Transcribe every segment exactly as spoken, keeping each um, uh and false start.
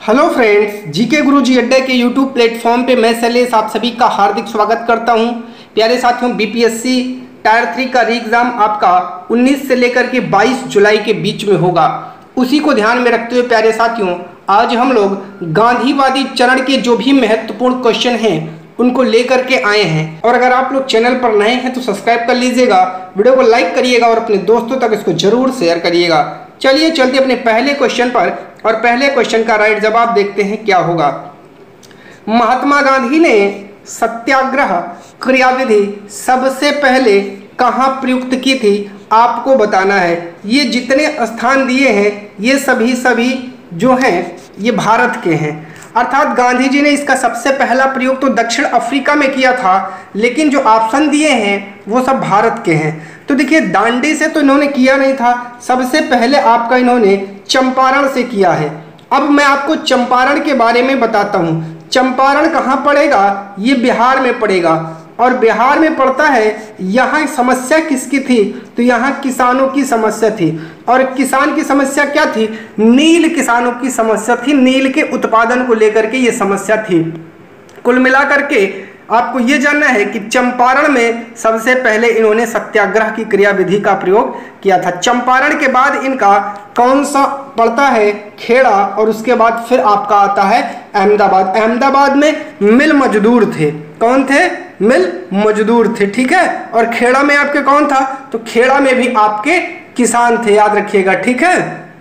Hello friends, GK गुरुजी अड्डे के YouTube platform पे मैं शैलेश आप सभी का हार्दिक स्वागत करता हूं। प्यारे साथियों, बीपीएससी टायर थ्री का री एग्ज़ाम आपका उन्नीस से लेकर के बाईस जुलाई के बीच में होगा। उसी को ध्यान में रखते हुए प्यारे साथियों, आज हम लोग गांधीवादी चरण के जो भी महत्वपूर्ण क्वेश्चन हैं उनको लेकर के आए हैं। और अगर आप लोग चैनल पर नए हैं तो सब्सक्राइब कर लीजिएगा, वीडियो को लाइक करिएगा और अपने दोस्तों तक इसको जरूर शेयर करिएगा। चलिए चलते अपने पहले क्वेश्चन पर, और पहले क्वेश्चन का राइट जवाब देखते हैं क्या होगा। महात्मा गांधी ने सत्याग्रह क्रियाविधि सबसे पहले कहाँ प्रयुक्त की थी, आपको बताना है। ये जितने स्थान दिए हैं ये सभी सभी जो हैं ये भारत के हैं, अर्थात गांधी जी ने इसका सबसे पहला प्रयोग तो दक्षिण अफ्रीका में किया था, लेकिन जो ऑप्शन दिए हैं वो सब भारत के हैं। तो देखिए, दांडी से तो इन्होंने किया नहीं था, सबसे पहले आपका इन्होंने चंपारण से किया है। अब मैं आपको चंपारण के बारे में बताता हूँ। चंपारण कहाँ पड़ेगा? ये बिहार में पड़ेगा, और बिहार में पड़ता है। यहाँ समस्या किसकी थी? तो यहाँ किसानों की समस्या थी। और किसान की समस्या क्या थी? नील किसानों की समस्या थी, नील के उत्पादन को लेकर के ये समस्या थी। कुल मिलाकर के आपको ये जानना है कि चंपारण में सबसे पहले इन्होंने सत्याग्रह की क्रियाविधि का प्रयोग किया था। चंपारण के बाद इनका कौन सा पड़ता है? खेड़ा, और उसके बाद फिर आपका आता है अहमदाबाद। अहमदाबाद में मिल मजदूर थे। कौन थे? मिल मजदूर थे, ठीक है। और खेड़ा में आपके कौन था? तो खेड़ा में भी आपके किसान थे, याद रखिएगा, ठीक है।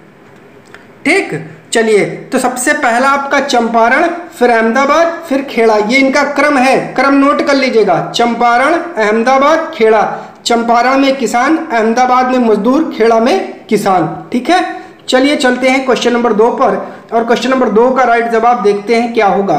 ठीक, चलिए, तो सबसे पहला आपका चंपारण, फिर अहमदाबाद, फिर खेड़ा, ये इनका क्रम है। क्रम नोट कर लीजिएगा, चंपारण, अहमदाबाद, खेड़ा। चंपारण में किसान, अहमदाबाद में मजदूर, खेड़ा में किसान, ठीक है। चलिए चलते हैं क्वेश्चन नंबर दो पर, और क्वेश्चन नंबर दो का राइट जवाब देखते हैं क्या होगा।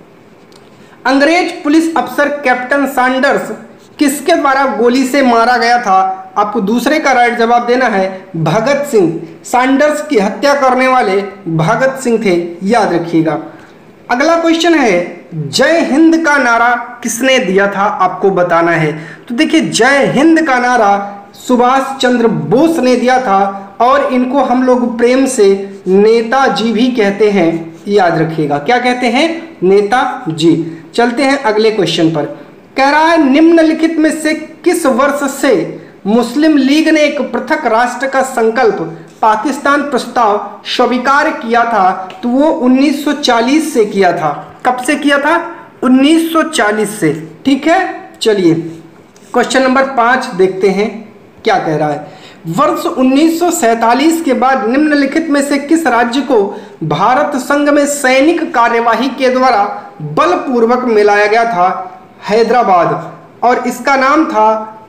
अंग्रेज पुलिस अफसर कैप्टन सैंडर्स किसके द्वारा गोली से मारा गया था? आपको दूसरे का राइट जवाब देना है, भगत सिंह। सैंडर्स की हत्या करने वाले भगत सिंह थे, याद रखिएगा। अगला क्वेश्चन है, जय हिंद का नारा किसने दिया था, आपको बताना है। तो देखिए, जय हिंद का नारा सुभाष चंद्र बोस ने दिया था, और इनको हम लोग प्रेम से नेताजी भी कहते हैं, याद रखिएगा। क्या कहते हैं? नेताजी। चलते हैं अगले क्वेश्चन पर। कह रहा है, निम्नलिखित में से किस वर्ष से मुस्लिम लीग ने एक पृथक राष्ट्र का संकल्प पाकिस्तान प्रस्ताव स्वीकार किया था? तो वो उन्नीस सौ चालीस से किया था। कब से किया था? उन्नीस सौ चालीस से, ठीक है। चलिए क्वेश्चन नंबर पाँच देखते हैं क्या कह रहा है। वर्ष उन्नीस सौ सैंतालीस के बाद निम्नलिखित में से किस राज्य को भारत संघ में सैनिक कार्यवाही के द्वारा बलपूर्वक मिलाया गया था? हैदराबाद, और इसका नाम था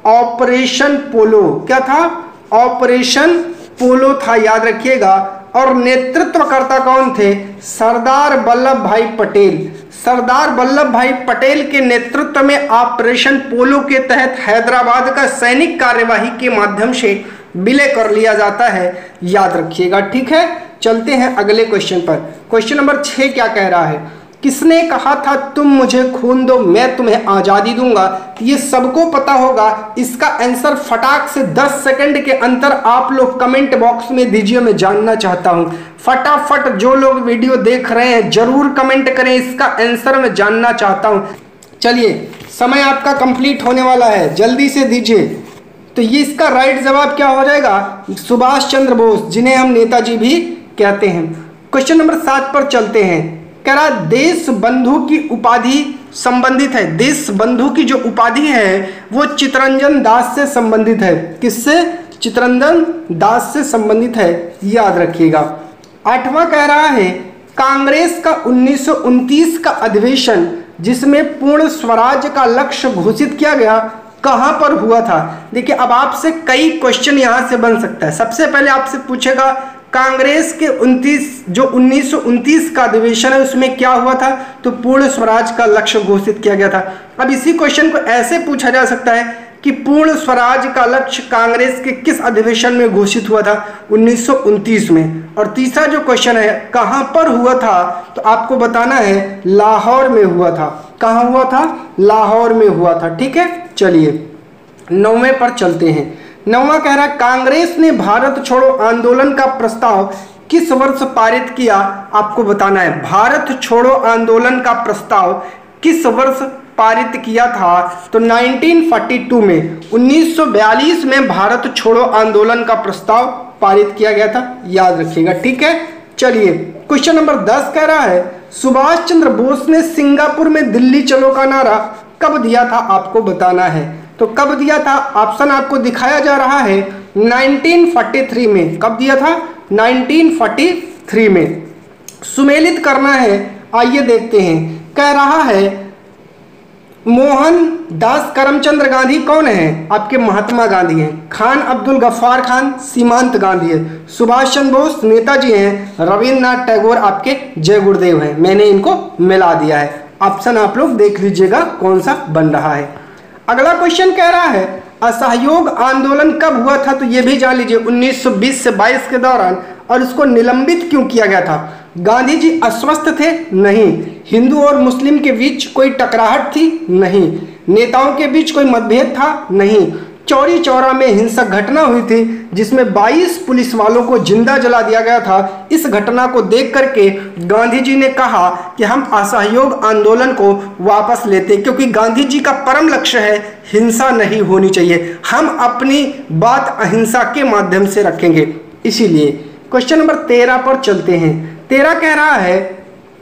ऑपरेशन पोलो। क्या था? ऑपरेशन पोलो था, याद रखिएगा। और नेतृत्वकर्ता कौन थे? सरदार वल्लभ भाई पटेल। सरदार वल्लभ भाई पटेल के नेतृत्व में ऑपरेशन पोलो के तहत हैदराबाद का सैनिक कार्यवाही के माध्यम से विलय कर लिया जाता है, याद रखिएगा, ठीक है। चलते हैं अगले क्वेश्चन पर। क्वेश्चन नंबर छः क्या कह रहा है? किसने कहा था तुम मुझे खून दो मैं तुम्हें आज़ादी दूंगा? ये सबको पता होगा। इसका आंसर फटाक से दस सेकंड के अंदर आप लोग कमेंट बॉक्स में दीजिए, मैं जानना चाहता हूं। फटाफट जो लोग वीडियो देख रहे हैं जरूर कमेंट करें, इसका आंसर मैं जानना चाहता हूं। चलिए, समय आपका कंप्लीट होने वाला है, जल्दी से दीजिए। तो ये इसका राइट जवाब क्या हो जाएगा? सुभाष चंद्र बोस, जिन्हें हम नेताजी भी कहते हैं। क्वेश्चन नंबर सात पर चलते हैं। कह रहा, देश बंधु की उपाधि संबंधित है। देश बंधु की जो उपाधि है वो चित्तरंजन दास से संबंधित है। किससे? चित्तरंजन दास से संबंधित है, याद रखिएगा। आठवां कह रहा है, कांग्रेस का उन्नीस सौ उनतीस का अधिवेशन जिसमें पूर्ण स्वराज का लक्ष्य घोषित किया गया, कहां पर हुआ था? देखिए, अब आपसे कई क्वेश्चन यहां से बन सकता है। सबसे पहले आपसे पूछेगा, कांग्रेस के उनतीस जो उन्नीस सौ उनतीस का अधिवेशन है उसमें क्या हुआ था? तो पूर्ण स्वराज का लक्ष्य घोषित किया गया था। अब इसी क्वेश्चन को ऐसे पूछा जा सकता है कि पूर्ण स्वराज का लक्ष्य कांग्रेस के किस अधिवेशन में घोषित हुआ था? उन्नीस सौ उनतीस में। और तीसरा जो क्वेश्चन है, कहां पर हुआ था? तो आपको बताना है, लाहौर में हुआ था। कहां हुआ था? लाहौर में हुआ था, ठीक है। चलिए नौवें पर चलते हैं। नौवां कह रहा है, कांग्रेस ने भारत छोड़ो आंदोलन का प्रस्ताव किस वर्ष पारित किया आपको बताना है। भारत छोड़ो आंदोलन का प्रस्ताव किस वर्ष पारित किया था, तो उन्नीस सौ बयालीस में, उन्नीस सौ बयालीस में भारत छोड़ो आंदोलन का प्रस्ताव पारित किया गया था, याद रखिएगा, ठीक है। चलिए क्वेश्चन नंबर दस कह रहा है सुभाष चंद्र बोस ने सिंगापुर में दिल्ली चलो का नारा कब दिया था, आपको बताना है। तो कब दिया था, ऑप्शन आपको दिखाया जा रहा है उन्नीस सौ तैंतालीस में। कब दिया था, उन्नीस सौ तैंतालीस में। सुमेलित करना है, आइए देखते हैं। कह रहा है मोहन दास करमचंद गांधी कौन है, आपके महात्मा गांधी हैं। खान अब्दुल गफ्फार खान सीमांत गांधी है। सुभाष चंद्र बोस नेताजी हैं। रविन्द्रनाथ टैगोर आपके जय गुरुदेव हैं। मैंने इनको मिला दिया है। ऑप्शन आप लोग देख लीजिएगा कौन सा बन रहा है। अगला क्वेश्चन कह रहा है असहयोग आंदोलन कब हुआ था, तो ये भी जान लीजिए उन्नीस सौ बीस से बाईस के दौरान। और इसको निलंबित क्यों किया गया था, गांधी जी अस्वस्थ थे, नहीं। हिंदू और मुस्लिम के बीच कोई टकराहट थी, नहीं। नेताओं के बीच कोई मतभेद था, नहीं। चौरी चौरा में हिंसक घटना हुई थी जिसमें बाईस पुलिस वालों को जिंदा जला दिया गया था। इस घटना को देख करके गांधी जी ने कहा कि हम असहयोग आंदोलन को वापस लेते, क्योंकि गांधी जी का परम लक्ष्य है हिंसा नहीं होनी चाहिए, हम अपनी बात अहिंसा के माध्यम से रखेंगे। इसीलिए क्वेश्चन नंबर तेरह पर चलते हैं। तेरह कह रहा है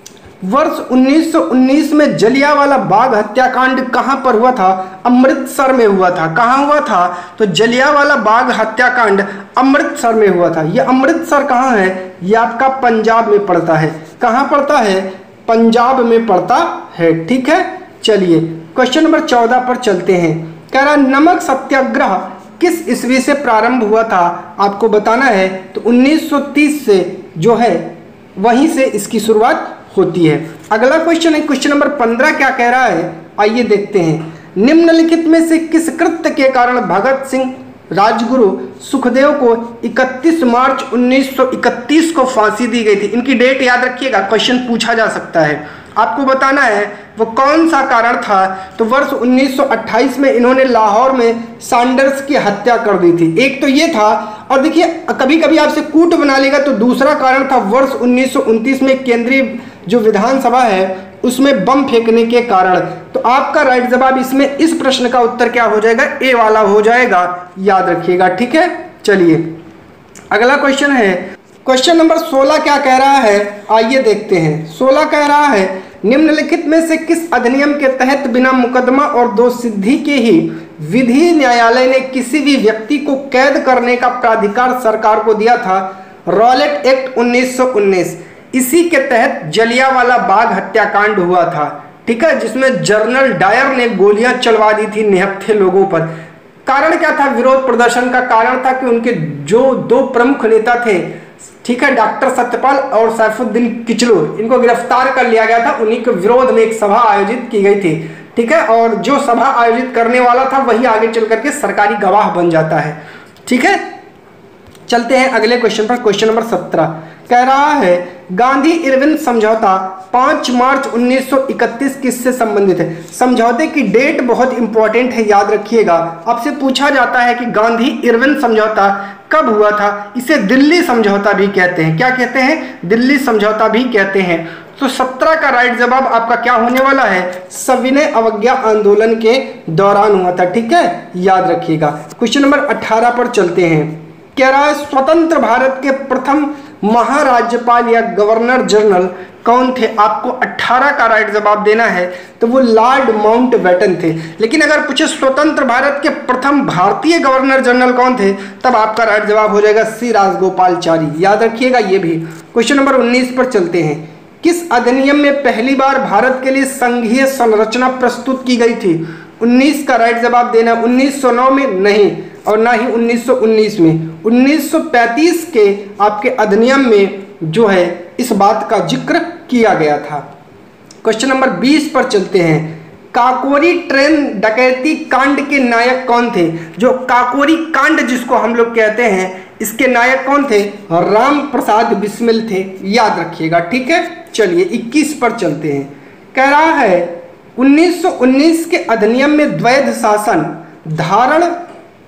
वर्ष उन्नीस सौ उन्नीस में जलियांवाला बाग हत्याकांड कहां पर हुआ था, अमृतसर में हुआ था। कहां हुआ था, तो जलियांवाला बाग हत्याकांड अमृतसर में हुआ था। यह अमृतसर कहां है, यह आपका पंजाब में पड़ता है। कहां पड़ता है, पंजाब में पड़ता है, ठीक है। चलिए क्वेश्चन नंबर चौदह पर चलते हैं। कह रहा नमक सत्याग्रह किस ईस्वी से प्रारंभ हुआ था, आपको बताना है। तो उन्नीस सौ तीस से जो है वहीं से इसकी शुरुआत होती है। अगला क्वेश्चन है क्वेश्चन नंबर पंद्रह, क्या कह रहा है, आइए देखते हैं। निम्नलिखित में से किस कृत्य के कारण भगत सिंह राजगुरु सुखदेव को इकतीस मार्च उन्नीस सौ इकतीस को फांसी दी गई थी। इनकी डेट याद रखिएगा, क्वेश्चन पूछा जा सकता है। आपको बताना है वो कौन सा कारण था। तो वर्ष उन्नीस सौ अट्ठाईस में इन्होंने लाहौर में सैंडर्स की हत्या कर दी थी। एक तो ये था, और देखिए कभी कभी आपसे कूट बना लेगा, तो दूसरा कारण था वर्ष उन्नीस सौ उनतीस में केंद्रीय जो विधानसभा है उसमें बम फेंकने के कारण। तो आपका राइट जवाब इसमें इस प्रश्न का उत्तर क्या हो जाएगा, ए वाला हो जाएगा, याद रखिएगा, ठीक है। चलिए अगला क्वेश्चन है क्वेश्चन नंबर सोलह, क्या कह रहा है, आइए देखते हैं। सोलह कह रहा है निम्नलिखित में से किस अधिनियम के तहत बिना मुकदमा और दोष सिद्धि के ही विधि न्यायालय ने किसी भी व्यक्ति को कैद करने का प्राधिकार सरकार को दिया था, रॉलेट एक्ट उन्नीस सौ उन्नीस। इसी के तहत जलियांवाला बाग हत्याकांड हुआ था, ठीक है, जिसमें जनरल डायर ने गोलियां चलवा दी थी निहत्थे लोगों पर। कारण क्या था, विरोध प्रदर्शन का कारण था कि उनके जो दो प्रमुख नेता थे, ठीक है, डॉक्टर सत्यपाल और सैफुद्दीन किचलू, इनको गिरफ्तार कर लिया गया था। उन्हीं के विरोध में एक सभा आयोजित की गई थी, ठीक है, और जो सभा आयोजित करने वाला था वही आगे चल करके सरकारी गवाह बन जाता है, ठीक है। चलते हैं अगले क्वेश्चन पर। क्वेश्चन नंबर सत्रह कह रहा है गांधी इरविन समझौता पाँच मार्च उन्नीस सौ इकतीस किससे संबंधित है। समझौते की डेट बहुत इंपॉर्टेंट है, याद रखिएगा। आपसे पूछा जाता है कि गांधी इरविन समझौता कब हुआ था। इसे दिल्ली समझौता भी कहते हैं। क्या कहते हैं, दिल्ली समझौता भी कहते हैं। तो सत्रह का राइट जवाब आपका क्या होने वाला है, सविनय अवज्ञा आंदोलन के दौरान हुआ था, ठीक है, याद रखिएगा। क्वेश्चन नंबर अठारह पर चलते हैं। कह रहा है स्वतंत्र भारत के प्रथम महाराज्यपाल या गवर्नर जनरल कौन थे। आपको अठारह का राइट जवाब देना है, तो वो लॉर्ड माउंटबेटन थे। लेकिन अगर पूछे स्वतंत्र भारत के प्रथम भारतीय गवर्नर जनरल कौन थे, तब आपका राइट जवाब हो जाएगा सी राजगोपालचारी, याद रखिएगा ये भी। क्वेश्चन नंबर उन्नीस पर चलते हैं। किस अधिनियम में पहली बार भारत के लिए संघीय संरचना प्रस्तुत की गई थी। उन्नीस का राइट जवाब देना। उन्नीस सौ नौ में नहीं, और ना ही उन्नीस सौ उन्नीस में। उन्नीस सौ पैंतीस के आपके अधिनियम में जो है इस बात का जिक्र किया गया था। क्वेश्चन नंबर बीस पर चलते हैं। काकोरी ट्रेन डकैती कांड के नायक कौन थे। जो काकोरी कांड जिसको हम लोग कहते हैं, इसके नायक कौन थे, राम प्रसाद बिस्मिल थे, याद रखिएगा, ठीक है। चलिए इक्कीस पर चलते हैं। कह रहा है उन्नीस सौ उन्नीस के अधिनियम में द्वैध शासन धारण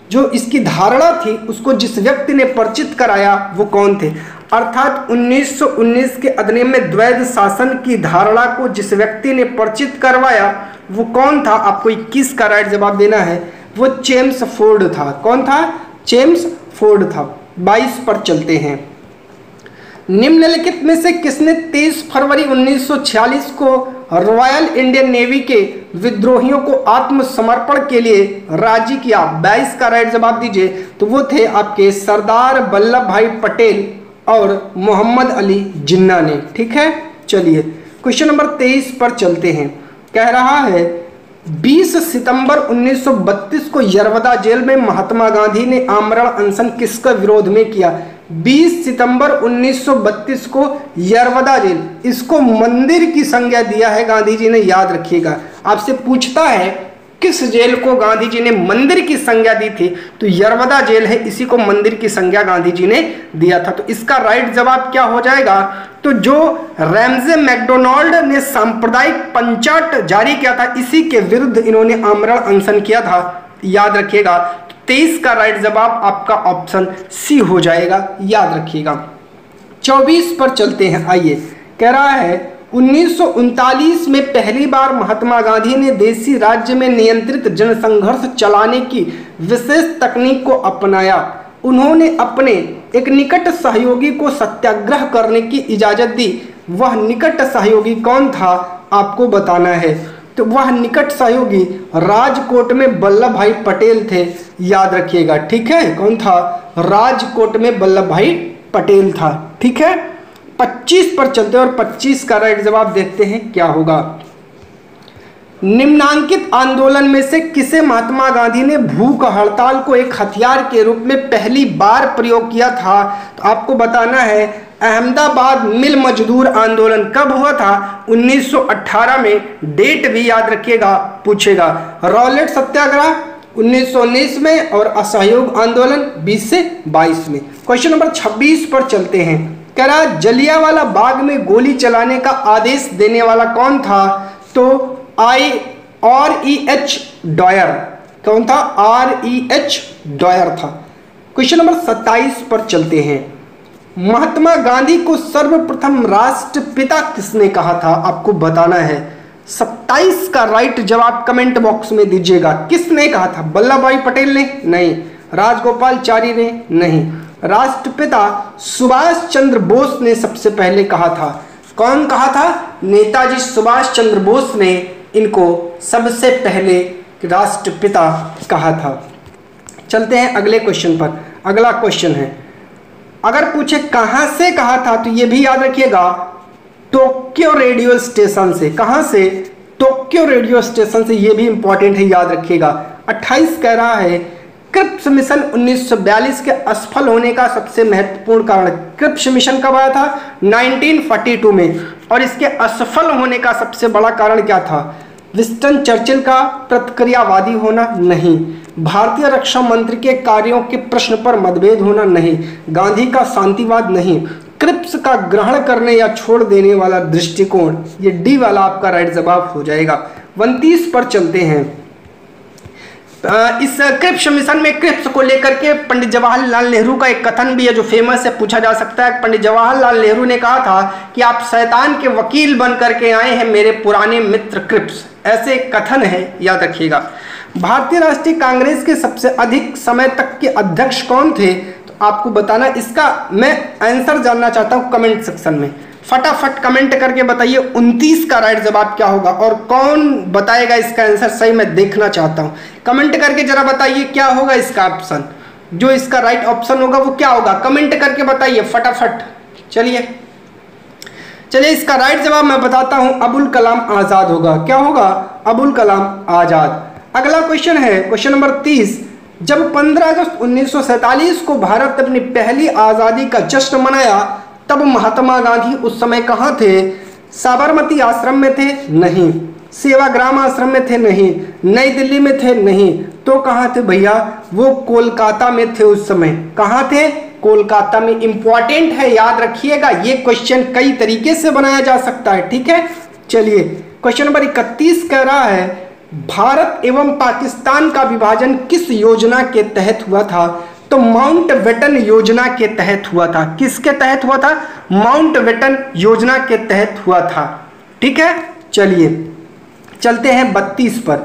जो इसकी धारणा थी उसको जिस व्यक्ति ने परिचित कराया वो कौन थे? अर्थात उन्नीस सौ उन्नीस के अधिनियम में द्वैध शासन की धारणा को जिस व्यक्ति ने परिचित करवाया वो कौन था? आपको इक्कीस का राइट जवाब देना है। वो जेम्स फोर्ड था। कौन था? जेम्स फोर्ड था। बाईस पर चलते हैं। निम्नलिखित में से किसने तेईस फरवरी उन्नीस सौ छियालीस को रॉयल इंडियन नेवी के विद्रोहियों को आत्मसमर्पण के लिए राजी किया? बाईस का राइट जवाब दीजिए। तो वो थे आपके सरदार वल्लभ भाई पटेल और मोहम्मद अली जिन्ना ने। ठीक है, चलिए क्वेश्चन नंबर तेईस पर चलते हैं। कह रहा है बीस सितंबर उन्नीस सौ बत्तीस को यरवदा जेल में महात्मा गांधी ने आमरण अनशन किसके विरोध में किया? बीस सितंबर उन्नीस सौ बत्तीस को यरवदा जेल, इसको मंदिर की संज्ञा दिया है गांधी जी ने, याद रखिएगा। आपसे पूछता है किस जेल को गांधी जी ने मंदिर की संज्ञा दी थी, तो यरवदा जेल है, इसी को मंदिर की संज्ञा गांधी जी ने दिया था। तो इसका राइट जवाब क्या हो जाएगा? तो जो रैमजे मैकडोनाल्ड ने सांप्रदायिक पंचाट जारी किया था, इसी के विरुद्ध इन्होंने आमरण अनशन किया था, याद रखिएगा। तेईस का राइट जवाब आपका ऑप्शन सी हो जाएगा, याद रखिएगा। चौबीस पर चलते हैं। आइए, कह रहा है उन्नीस सौ उनतालीस में पहली बार महात्मा गांधी ने देशी राज्य में नियंत्रित जनसंघर्ष चलाने की विशेष तकनीक को अपनाया। उन्होंने अपने एक निकट सहयोगी को सत्याग्रह करने की इजाजत दी। वह निकट सहयोगी कौन था? आपको बताना है। तो वह निकट सहयोगी राजकोट में वल्लभ भाई पटेल थे, याद रखिएगा। ठीक है, कौन था? राजकोट में वल्लभ भाई पटेल था। ठीक है, पच्चीस पर चलते हैं और पच्चीस का राइट जवाब देखते हैं क्या होगा। निम्नांकित आंदोलन में से किसे महात्मा गांधी ने भूख हड़ताल को एक हथियार के रूप में पहली बार प्रयोग किया था? तो आपको बताना है अहमदाबाद मिल मजदूर आंदोलन कब हुआ था? उन्नीस सौ अठारह में। डेट भी याद रखिएगा, पूछेगा। रॉलेट सत्याग्रह उन्नीस सौ उन्नीस में और असहयोग आंदोलन बीस से बाईस में। क्वेश्चन नंबर छब्बीस पर चलते हैं। कह रहा जलियांवाला बाग में गोली चलाने का आदेश देने वाला कौन था? तो आई आर ई एच डॉयर। कौन था? आर ई एच डॉयर था। क्वेश्चन नंबर सत्ताईस पर चलते हैं। महात्मा गांधी को सर्वप्रथम राष्ट्रपिता किसने कहा था? आपको बताना है। सत्ताईस का राइट जवाब कमेंट बॉक्स में दीजिएगा। किसने कहा था? वल्लभ भाई पटेल ने? नहीं। राजगोपालचारी ने? नहीं। राष्ट्रपिता सुभाष चंद्र बोस ने सबसे पहले कहा था। कौन कहा था? नेताजी सुभाष चंद्र बोस ने इनको सबसे पहले राष्ट्रपिता कहा था। चलते हैं अगले क्वेश्चन पर। अगला क्वेश्चन है, अगर पूछे कहां से कहा था तो ये भी याद रखिएगा, टोक्यो रेडियो स्टेशन से। कहां से? टोक्यो रेडियो स्टेशन से। ये भी इंपॉर्टेंट है, याद रखिएगा। अट्ठाईस कह रहा है क्रिप्स मिशन उन्नीस सौ बयालीस के असफल होने का सबसे महत्वपूर्ण कारण। क्रिप्स मिशन कब आया था? उन्नीस सौ बयालीस में। और इसके असफल होने का सबसे बड़ा कारण क्या था? विंस्टन चर्चिल का प्रतिक्रियावादी होना? नहीं। भारतीय रक्षा मंत्री के कार्यों के प्रश्न पर मतभेद होना? नहीं। गांधी का शांतिवाद? नहीं। क्रिप्स का ग्रहण करने या छोड़ देने वाला दृष्टिकोण? ये डी वाला आपका राइट जवाब हो जाएगा। उनतीस पर चलते हैं। इस क्रिप्स मिशन में क्रिप्स को लेकर के पंडित जवाहरलाल नेहरू का एक कथन भी है जो फेमस है, पूछा जा सकता है। पंडित जवाहरलाल नेहरू ने कहा था कि आप शैतान के वकील बन करके आए हैं मेरे पुराने मित्र क्रिप्स, ऐसे कथन है, याद रखिएगा। भारतीय राष्ट्रीय कांग्रेस के सबसे अधिक समय तक के अध्यक्ष कौन थे? तो आपको बताना। इसका मैं आंसर जानना चाहता हूं कमेंट सेक्शन में, फटाफट कमेंट करके बताइए उनतीस का राइट जवाब क्या होगा और कौन बताएगा इसका आंसर सही, मैं देखना चाहता हूं। कमेंट करके जरा बताइए क्या होगा इसका ऑप्शन, जो इसका राइट ऑप्शन होगा वो क्या होगा, कमेंट करके बताइए फटाफट। चलिए चलिए इसका राइट जवाब मैं बताता हूं, अबुल कलाम आजाद होगा। क्या होगा? अबुल कलाम आजाद। अगला क्वेश्चन है क्वेश्चन नंबर तीस। जब पंद्रह अगस्त उन्नीस सौ सैतालीस को भारत अपनी पहली आजादी का जश्न मनाया तब महात्मा गांधी उस समय कहाँ थे? साबरमती आश्रम में थे? नहीं। सेवाग्राम आश्रम में थे? नहीं। नई दिल्ली में थे? नहीं। तो कहाँ थे भैया? वो कोलकाता में थे उस समय। कहाँ थे? कोलकाता में। इंपॉर्टेंट है, याद रखिएगा। ये क्वेश्चन कई तरीके से बनाया जा सकता है, ठीक है। चलिए क्वेश्चन नंबर इकतीस कह रहा है भारत एवं पाकिस्तान का विभाजन किस योजना के तहत हुआ था? तो माउंटबेटन योजना के तहत हुआ था। किसके तहत हुआ था? माउंटबेटन योजना के तहत हुआ था। ठीक है, चलिए चलते हैं बत्तीस पर।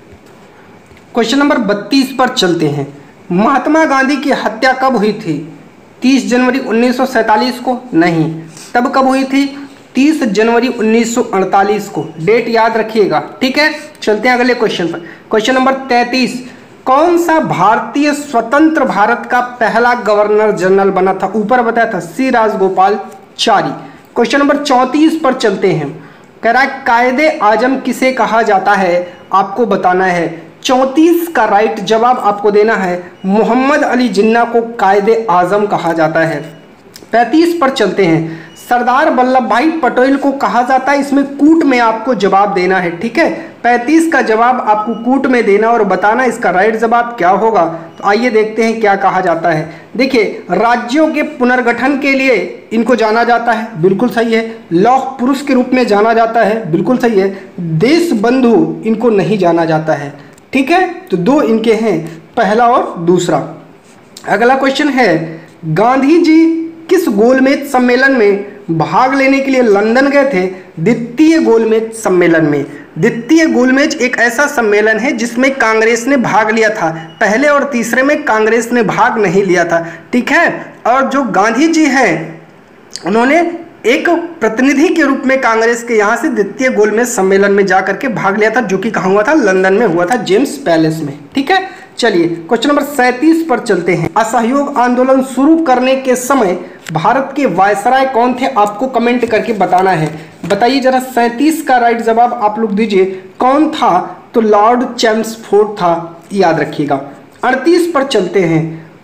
क्वेश्चन नंबर बत्तीस पर चलते हैं। महात्मा गांधी की हत्या कब हुई थी? तीस जनवरी उन्नीस सौ सैंतालीस को? नहीं। तब कब हुई थी? तीस जनवरी उन्नीस सौ अड़तालीस को। डेट याद रखिएगा। ठीक है, चलते हैं अगले क्वेश्चन पर। क्वेश्चन नंबर तैंतीस। कौन सा भारतीय स्वतंत्र भारत का पहला गवर्नर जनरल बना था? ऊपर बताया था सी राजगोपालाचारी। क्वेश्चन नंबर चौंतीस पर चलते हैं। कह रहा है कायदे आजम किसे कहा जाता है? आपको बताना है। चौंतीस का राइट जवाब आपको देना है। मोहम्मद अली जिन्ना को कायदे आजम कहा जाता है। पैंतीस पर चलते हैं। सरदार वल्लभ भाई पटेल को कहा जाता है, इसमें कूट में आपको जवाब देना है। ठीक है, पैंतीस का जवाब आपको कूट में देना और बताना इसका राइट जवाब क्या होगा। तो आइए देखते हैं क्या कहा जाता है। देखिए, राज्यों के पुनर्गठन के लिए इनको जाना जाता है, बिल्कुल सही है। लौह पुरुष के रूप में जाना जाता है, बिल्कुल सही है। देश बंधु इनको नहीं जाना जाता है। ठीक है, तो दो इनके हैं, पहला और दूसरा। अगला क्वेश्चन है, गांधी जी किस गोलमेज सम्मेलन में भाग लेने के लिए लंदन गए थे? द्वितीय गोलमेज सम्मेलन में। द्वितीय गोलमेज एक ऐसा सम्मेलन है जिसमें कांग्रेस ने भाग लिया था। पहले और तीसरे में कांग्रेस ने भाग नहीं लिया था। ठीक है, और जो गांधी जी हैं उन्होंने एक प्रतिनिधि के रूप में कांग्रेस के यहाँ से द्वितीय गोलमेज सम्मेलन में जाकर के भाग लिया था, जो कि कहाँ हुआ था? लंदन में हुआ था, जेम्स पैलेस में। ठीक है, चलिए क्वेश्चन नंबर सैंतीस पर चलते हैं। असहयोग आंदोलन शुरू करने के समय भारत के वायसराय कौन थे? आपको कमेंट करके बताना है। बताइए जरा, सैंतीस का राइट जवाब आप लोग दीजिए। कौन था? तो लॉर्ड चैम्सफोर्ड था, याद रखिएगा। अड़तीस पर चलते हैं।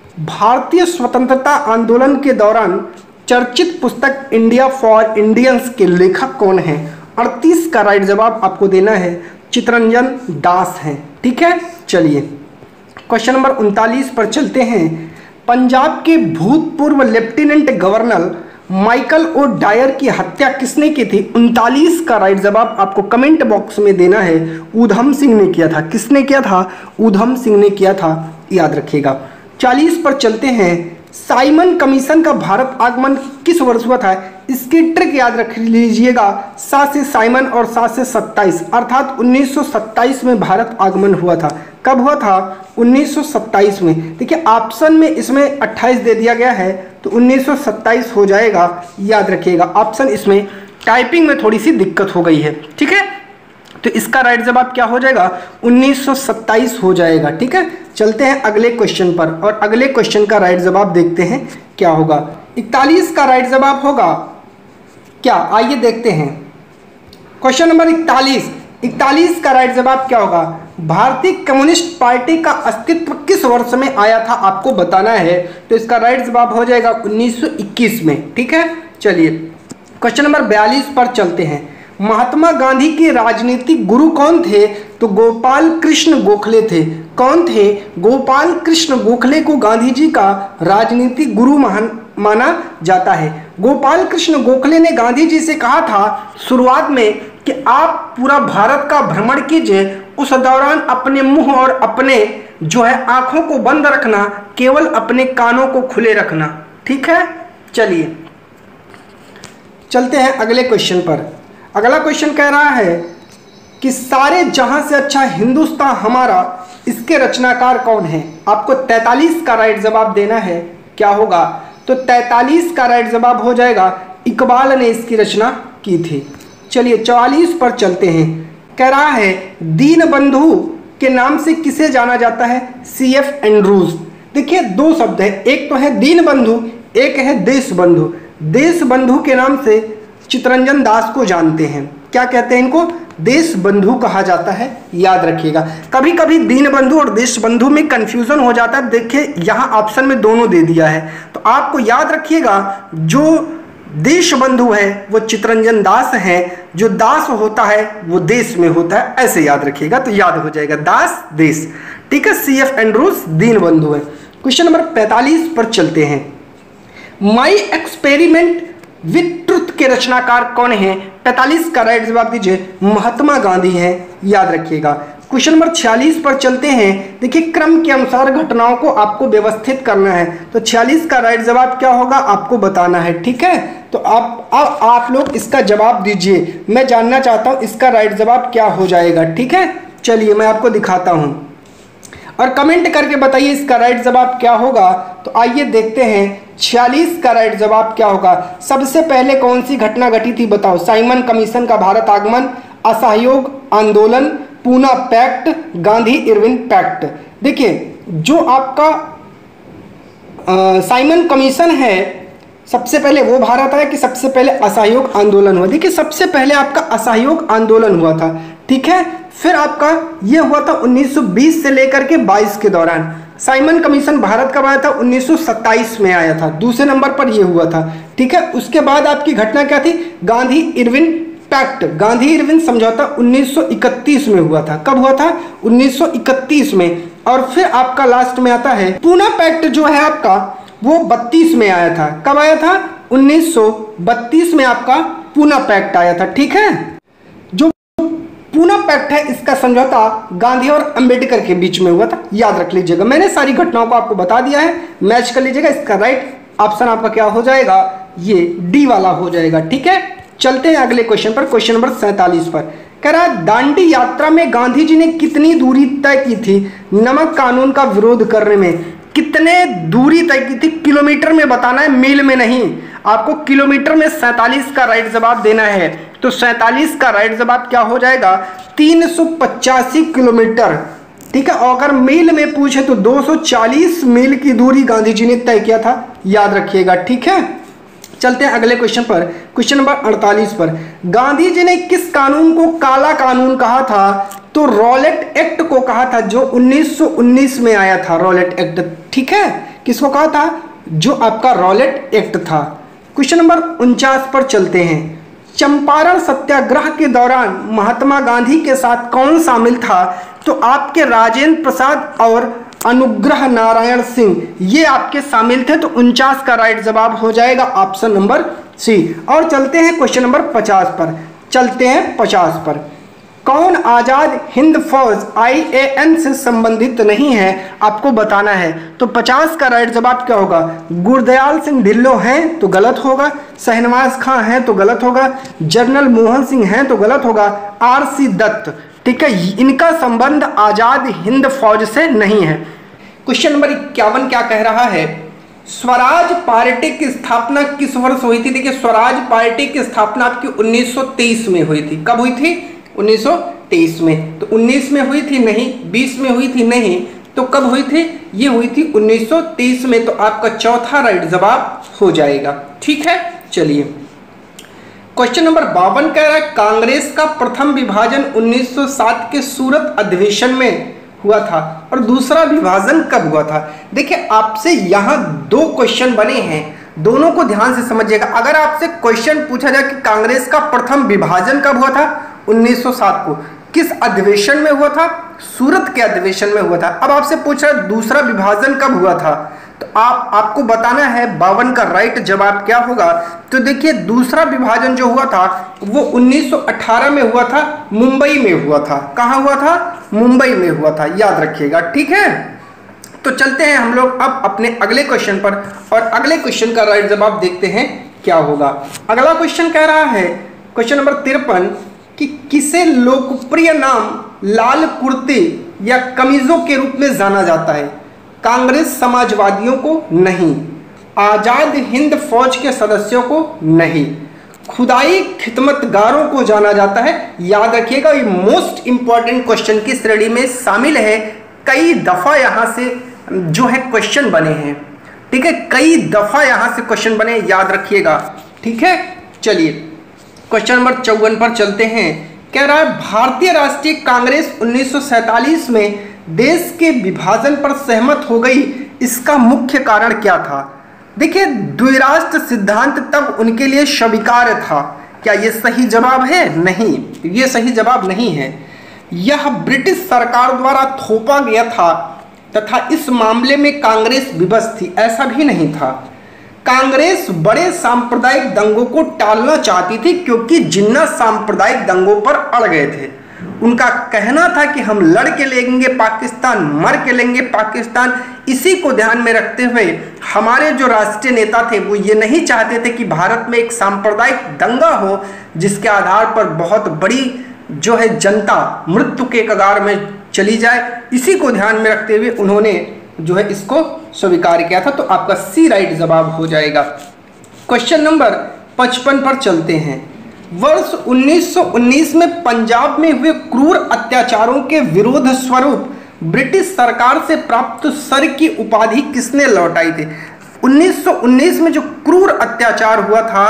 भारतीय स्वतंत्रता आंदोलन के दौरान चर्चित पुस्तक इंडिया फॉर इंडियंस के लेखक कौन हैं? अड़तीस का राइट जवाब आपको देना है, चित्तरंजन दास हैं। ठीक है, चलिए क्वेश्चन नंबर उनतालीस पर चलते हैं। पंजाब के भूतपूर्व lieutenant governor Michael O'Dwyer की हत्या किसने की थी? उनतालीस का राइट जवाब आपको कमेंट बॉक्स में देना है। ऊधम सिंह ने किया था। किसने किया था? ऊधम सिंह ने किया था, याद रखिएगा। चालीस पर चलते हैं। साइमन कमीशन का भारत आगमन किस वर्ष हुआ था? इसकी ट्रिक याद रख लीजिएगा, सात से साइमन और सात से सत्ताईस, अर्थात उन्नीस सौ सत्ताईस में भारत आगमन हुआ था। कब हुआ था? उन्नीस सौ सत्ताईस में। देखिए ऑप्शन में इसमें अट्ठाईस दे दिया गया है, तो उन्नीस सौ सत्ताईस हो जाएगा, याद रखिएगा। ऑप्शन इसमें टाइपिंग में थोड़ी सी दिक्कत हो गई है। ठीक है, तो इसका राइट जवाब क्या हो जाएगा? उन्नीस सौ सत्ताईस हो जाएगा। ठीक है, चलते हैं अगले क्वेश्चन पर और अगले क्वेश्चन का राइट जवाब देखते हैं क्या होगा। इकतालीस का राइट जवाब होगा क्या? आइए देखते हैं। क्वेश्चन नंबर इकतालीस। इकतालीस का राइट जवाब क्या होगा? भारतीय कम्युनिस्ट पार्टी का अस्तित्व किस वर्ष में आया था? आपको बताना है। तो इसका राइट जवाब हो जाएगा उन्नीस सौ इक्कीस में। ठीक है, चलिए क्वेश्चन नंबर बयालीस पर चलते हैं। महात्मा गांधी के राजनीतिक गुरु कौन थे? तो गोपाल कृष्ण गोखले थे। कौन थे? गोपाल कृष्ण गोखले को गांधी जी का राजनीतिक गुरु महान माना जाता है। गोपाल कृष्ण गोखले ने गांधी जी से कहा था शुरुआत में कि आप पूरा भारत का भ्रमण कीजिए, उस दौरान अपने मुंह और अपने जो है आंखों को बंद रखना, केवल अपने कानों को खुले रखना। ठीक है, चलिए चलते हैं अगले क्वेश्चन पर। अगला क्वेश्चन कह रहा है कि सारे जहां से अच्छा हिंदुस्तान हमारा, इसके रचनाकार कौन है? आपको तैंतालीस का राइट जवाब देना है। क्या होगा? तो तैंतालीस का राइट जवाब हो जाएगा इकबाल ने इसकी रचना की थी। चलिए चौवालीस पर चलते हैं। कह रहा है दीन बंधु के नाम से किसे जाना जाता है? C F Andrews. देखिए दो शब्द है, एक तो है दीन बंधु, एक है देश बंधु। देश बंधु के नाम से चित्तरंजन दास को जानते हैं। क्या कहते हैं इनको? देश बंधु कहा जाता है, याद रखिएगा। कभी कभी दीन बंधु और देश बंधु में कंफ्यूजन हो जाता है। देखिए यहाँ ऑप्शन में दोनों दे दिया है, तो आपको याद रखिएगा जो देश बंधु है वो चित्तरंजन दास है, जो दास होता है वो देश में होता है, ऐसे याद रखिएगा, तो याद हो जाएगा दास देश। ठीक है, सी एफ एंड्रूज दीन बंधु है। क्वेश्चन नंबर पैंतालीस पर चलते हैं। माई एक्सपेरिमेंट विथ ट्रुथ के रचनाकार कौन है? पैंतालीस का राइट जवाब दीजिए। महात्मा गांधी हैं, याद रखिएगा। क्वेश्चन नंबर छियालीस पर चलते हैं। देखिए क्रम के अनुसार घटनाओं को आपको व्यवस्थित करना है, तो छियालीस का राइट जवाब क्या होगा आपको बताना है, ठीक है। तो आप अब आप लोग इसका जवाब दीजिए, मैं जानना चाहता हूं इसका राइट जवाब क्या हो जाएगा, ठीक है। चलिए मैं आपको दिखाता हूं और कमेंट करके बताइए इसका राइट जवाब क्या होगा। तो आइए देखते हैं छियालीस का राइट जवाब क्या होगा। सबसे पहले कौन सी घटना घटी थी बताओ। साइमन कमीशन का भारत आगमन, असहयोग आंदोलन, Poona pact, Gandhi Irwin pact. देखिए जो आपका आ, साइमन कमीशन है सबसे पहले वो भारत आया कि सबसे पहले असहयोग आंदोलन हुआ। देखिए सबसे पहले आपका असहयोग आंदोलन हुआ था, ठीक है। फिर आपका ये हुआ था उन्नीस सौ बीस से लेकर के बाईस के दौरान। साइमन कमीशन भारत कब आया था, उन्नीस सौ सत्ताईस में आया था, दूसरे नंबर पर ये हुआ था, ठीक है। उसके बाद आपकी घटना क्या थी, Gandhi Irwin pact, Gandhi Irwin समझौता उन्नीस सौ इकतीस में हुआ था। कब हुआ था, उन्नीस सौ इकतीस में। और फिर आपका लास्ट में आता है पूना पैक्ट जो है आपका वो बत्तीस में आया था। कब आया था, उन्नीस सौ बत्तीस में आपका पूना पैक्ट आया था, ठीक है। जो पूना पैक्ट है इसका समझौता गांधी और अंबेडकर के बीच में हुआ था, याद रख लीजिएगा। मैंने सारी घटनाओं को आपको बता दिया है, मैच कर लीजिएगा। इसका राइट ऑप्शन आपका क्या हो जाएगा, ये डी वाला हो जाएगा, ठीक है। चलते हैं अगले क्वेश्चन पर, क्वेश्चन नंबर सैंतालीस पर। कह रहा है दांडी यात्रा में गांधी जी ने कितनी दूरी तय की थी नमक कानून का विरोध करने में। कितने दूरी तय की थी, किलोमीटर में बताना है, मील में नहीं। आपको किलोमीटर में सैंतालीस का राइट जवाब देना है। तो सैंतालीस का राइट जवाब क्या हो जाएगा, तीन सौ पचासी किलोमीटर, ठीक है। और अगर मील में पूछे तो दो सौ चालीस मील की दूरी गांधी जी ने तय किया था, याद रखिएगा, ठीक है। चलते हैं अगले क्वेश्चन पर, क्वेश्चन नंबर अड़तालीस पर। गांधी जी ने किस कानून को काला कानून कहा था, तो रॉलेट एक्ट को कहा था, जो उन्नीस सौ उन्नीस में आया था, रॉलेट एक्ट, ठीक है। किसको कहा था, जो आपका रॉलेट एक्ट था। क्वेश्चन नंबर उनचास पर चलते हैं। चंपारण सत्याग्रह के दौरान महात्मा गांधी के साथ कौन शामिल था, तो आपके राजेंद्र प्रसाद और अनुग्रह नारायण सिंह, ये आपके शामिल थे। तो उनचास का राइट जवाब हो जाएगा ऑप्शन नंबर सी। और चलते हैं क्वेश्चन नंबर पचास पर, चलते हैं पचास पर। कौन आजाद हिंद फौज आई ए एन से संबंधित नहीं है, आपको बताना है। तो पचास का राइट जवाब क्या होगा, गुरदयाल सिंह ढिल्लो हैं तो गलत होगा, शहनवाज खां हैं तो गलत होगा, जनरल मोहन सिंह हैं तो गलत होगा, आर सी दत्त, ठीक है। इनका संबंध आजाद हिंद फौज से नहीं है। क्वेश्चन नंबर इक्यावन क्या कह रहा है, स्वराज पार्टी की स्थापना किस वर्ष हुई थी। देखिए स्वराज पार्टी की स्थापना आपकी उन्नीस सौ तेईस में हुई थी। कब हुई थी, उन्नीस सौ तेईस में। तो उन्नीस में हुई थी नहीं, बीस में हुई थी नहीं, तो कब हुई थी, ये हुई थी उन्नीस सौ तेईस में। तो आपका चौथा राइट जवाब हो जाएगा, ठीक है। चलिए क्वेश्चन नंबर बावन कह रहा है कांग्रेस का प्रथम विभाजन उन्नीस सौ सात के सूरत अधिवेशन में हुआ था और दूसरा विभाजन कब हुआ था। देखिए आपसे यहाँ दो क्वेश्चन बने हैं, दोनों को ध्यान से समझिएगा। अगर आपसे क्वेश्चन पूछा जाए कि कांग्रेस का प्रथम विभाजन कब हुआ था, उन्नीस सौ सात को, किस अधिवेशन में हुआ था, सूरत के अधिवेशन में हुआ था। अब आपसे पूछ रहा है दूसरा विभाजन कब हुआ था, तो आप आपको बताना है बावन का राइट जवाब क्या होगा। तो देखिए दूसरा विभाजन जो हुआ था वो उन्नीस सौ अठारह में हुआ था, मुंबई में हुआ था। कहाँ हुआ था, मुंबई में हुआ था, याद रखिएगा, ठीक है। तो चलते हैं हम लोग अब अपने अगले क्वेश्चन पर और अगले क्वेश्चन का राइट जवाब देखते हैं क्या होगा। अगला क्वेश्चन कह रहा है क्वेश्चन नंबर तिरपन कि किसे लोकप्रिय नाम लाल कुर्ते या कमीजों के रूप में जाना जाता है। कांग्रेस समाजवादियों को नहीं, आजाद हिंद फौज के सदस्यों को नहीं, खुदाई खिदमतगारों को जाना जाता है। याद रखिएगा ये मोस्ट इंपॉर्टेंट क्वेश्चन की श्रेणी में शामिल है। कई दफा यहां से जो है क्वेश्चन बने हैं, ठीक है, कई दफा यहां से क्वेश्चन बने, याद रखिएगा, ठीक है। चलिए क्वेश्चन नंबर चौवन पर चलते हैं। कह रहा है भारतीय राष्ट्रीय कांग्रेस उन्नीस सौ सैंतालीस में देश के विभाजन पर सहमत हो गई, इसका मुख्य कारण क्या था। देखिए द्विराष्ट्र सिद्धांत तब उनके लिए स्वीकार्य था। क्या यह सही जवाब है, नहीं, यह सही जवाब नहीं है। यह ब्रिटिश सरकार द्वारा थोपा गया था तथा इस मामले में कांग्रेस विवश थी, ऐसा भी नहीं था। कांग्रेस बड़े सांप्रदायिक दंगों को टालना चाहती थी क्योंकि जिन्ना सांप्रदायिक दंगों पर अड़ गए थे। उनका कहना था कि हम लड़ के लेंगे पाकिस्तान, मर के लेंगे पाकिस्तान। इसी को ध्यान में रखते हुए हमारे जो राष्ट्रीय नेता थे वो ये नहीं चाहते थे कि भारत में एक सांप्रदायिक दंगा हो जिसके आधार पर बहुत बड़ी जो है जनता मृत्यु के कगार में चली जाए। इसी को ध्यान में रखते हुए उन्होंने जो है इसको स्वीकार किया था। तो आपका सी राइट जवाब हो जाएगा। क्वेश्चन नंबर पचपन पर चलते हैं। वर्ष उन्नीस सौ उन्नीस में पंजाब में हुए क्रूर अत्याचारों के विरोध स्वरूप ब्रिटिश सरकार से प्राप्त सर की उपाधि किसने लौटाई थी? उन्नीस सौ उन्नीस में जो क्रूर अत्याचार हुआ था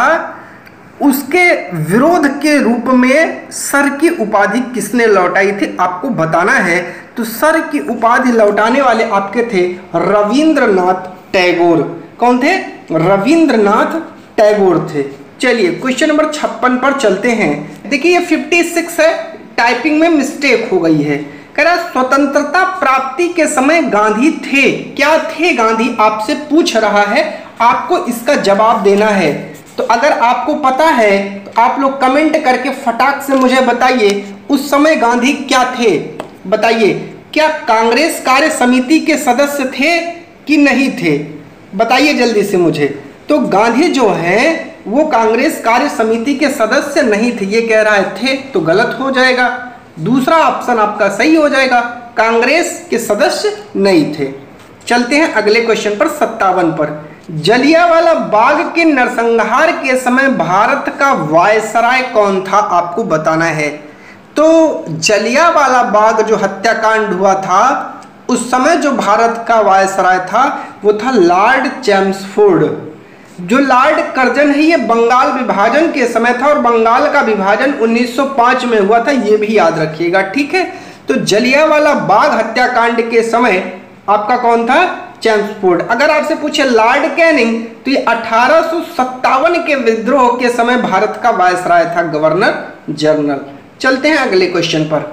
उसके विरोध के रूप में सर की उपाधि किसने लौटाई थी आपको बताना है। तो सर की उपाधि लौटाने वाले आपके थे रविंद्रनाथ टैगोर। कौन थे? रविंद्रनाथ टैगोर थे। चलिए क्वेश्चन नंबर छप्पन पर चलते हैं। देखिए ये छप्पन है, टाइपिंग में मिस्टेक हो गई है। कह रहा स्वतंत्रता प्राप्ति के समय गांधी थे, क्या थे गांधी आपसे पूछ रहा है, आपको इसका जवाब देना है। तो अगर आपको पता है तो आप लोग कमेंट करके फटाक से मुझे बताइए उस समय गांधी क्या थे। बताइए क्या कांग्रेस कार्य समिति के सदस्य थे कि नहीं थे? बताइए जल्दी से मुझे। तो गांधी जो है वो कांग्रेस कार्य समिति के सदस्य नहीं थे, ये कह रहा है थे, तो गलत हो जाएगा। दूसरा ऑप्शन आपका सही हो जाएगा, कांग्रेस के सदस्य नहीं थे। चलते हैं अगले क्वेश्चन पर सत्तावन पर। जलियांवाला बाग के नरसंहार के समय भारत का वायसराय कौन था आपको बताना है। तो जलियांवाला बाग जो हत्याकांड हुआ था उस समय जो भारत का वायसराय था वो था लॉर्ड चेम्सफोर्ड। जो लॉर्ड कर्जन है ये बंगाल विभाजन के समय था और बंगाल का विभाजन उन्नीस सौ पाँच में हुआ था, ये भी याद रखिएगा, ठीक है। तो जलियांवाला बाग हत्याकांड के समय आपका कौन था? चेम्सफोर्ड। अगर आपसे पूछे लॉर्ड कैनिंग तो ये अठारह सौ सत्तावन के विद्रोह के समय भारत का वायसराय था, गवर्नर जनरल। चलते हैं अगले क्वेश्चन पर।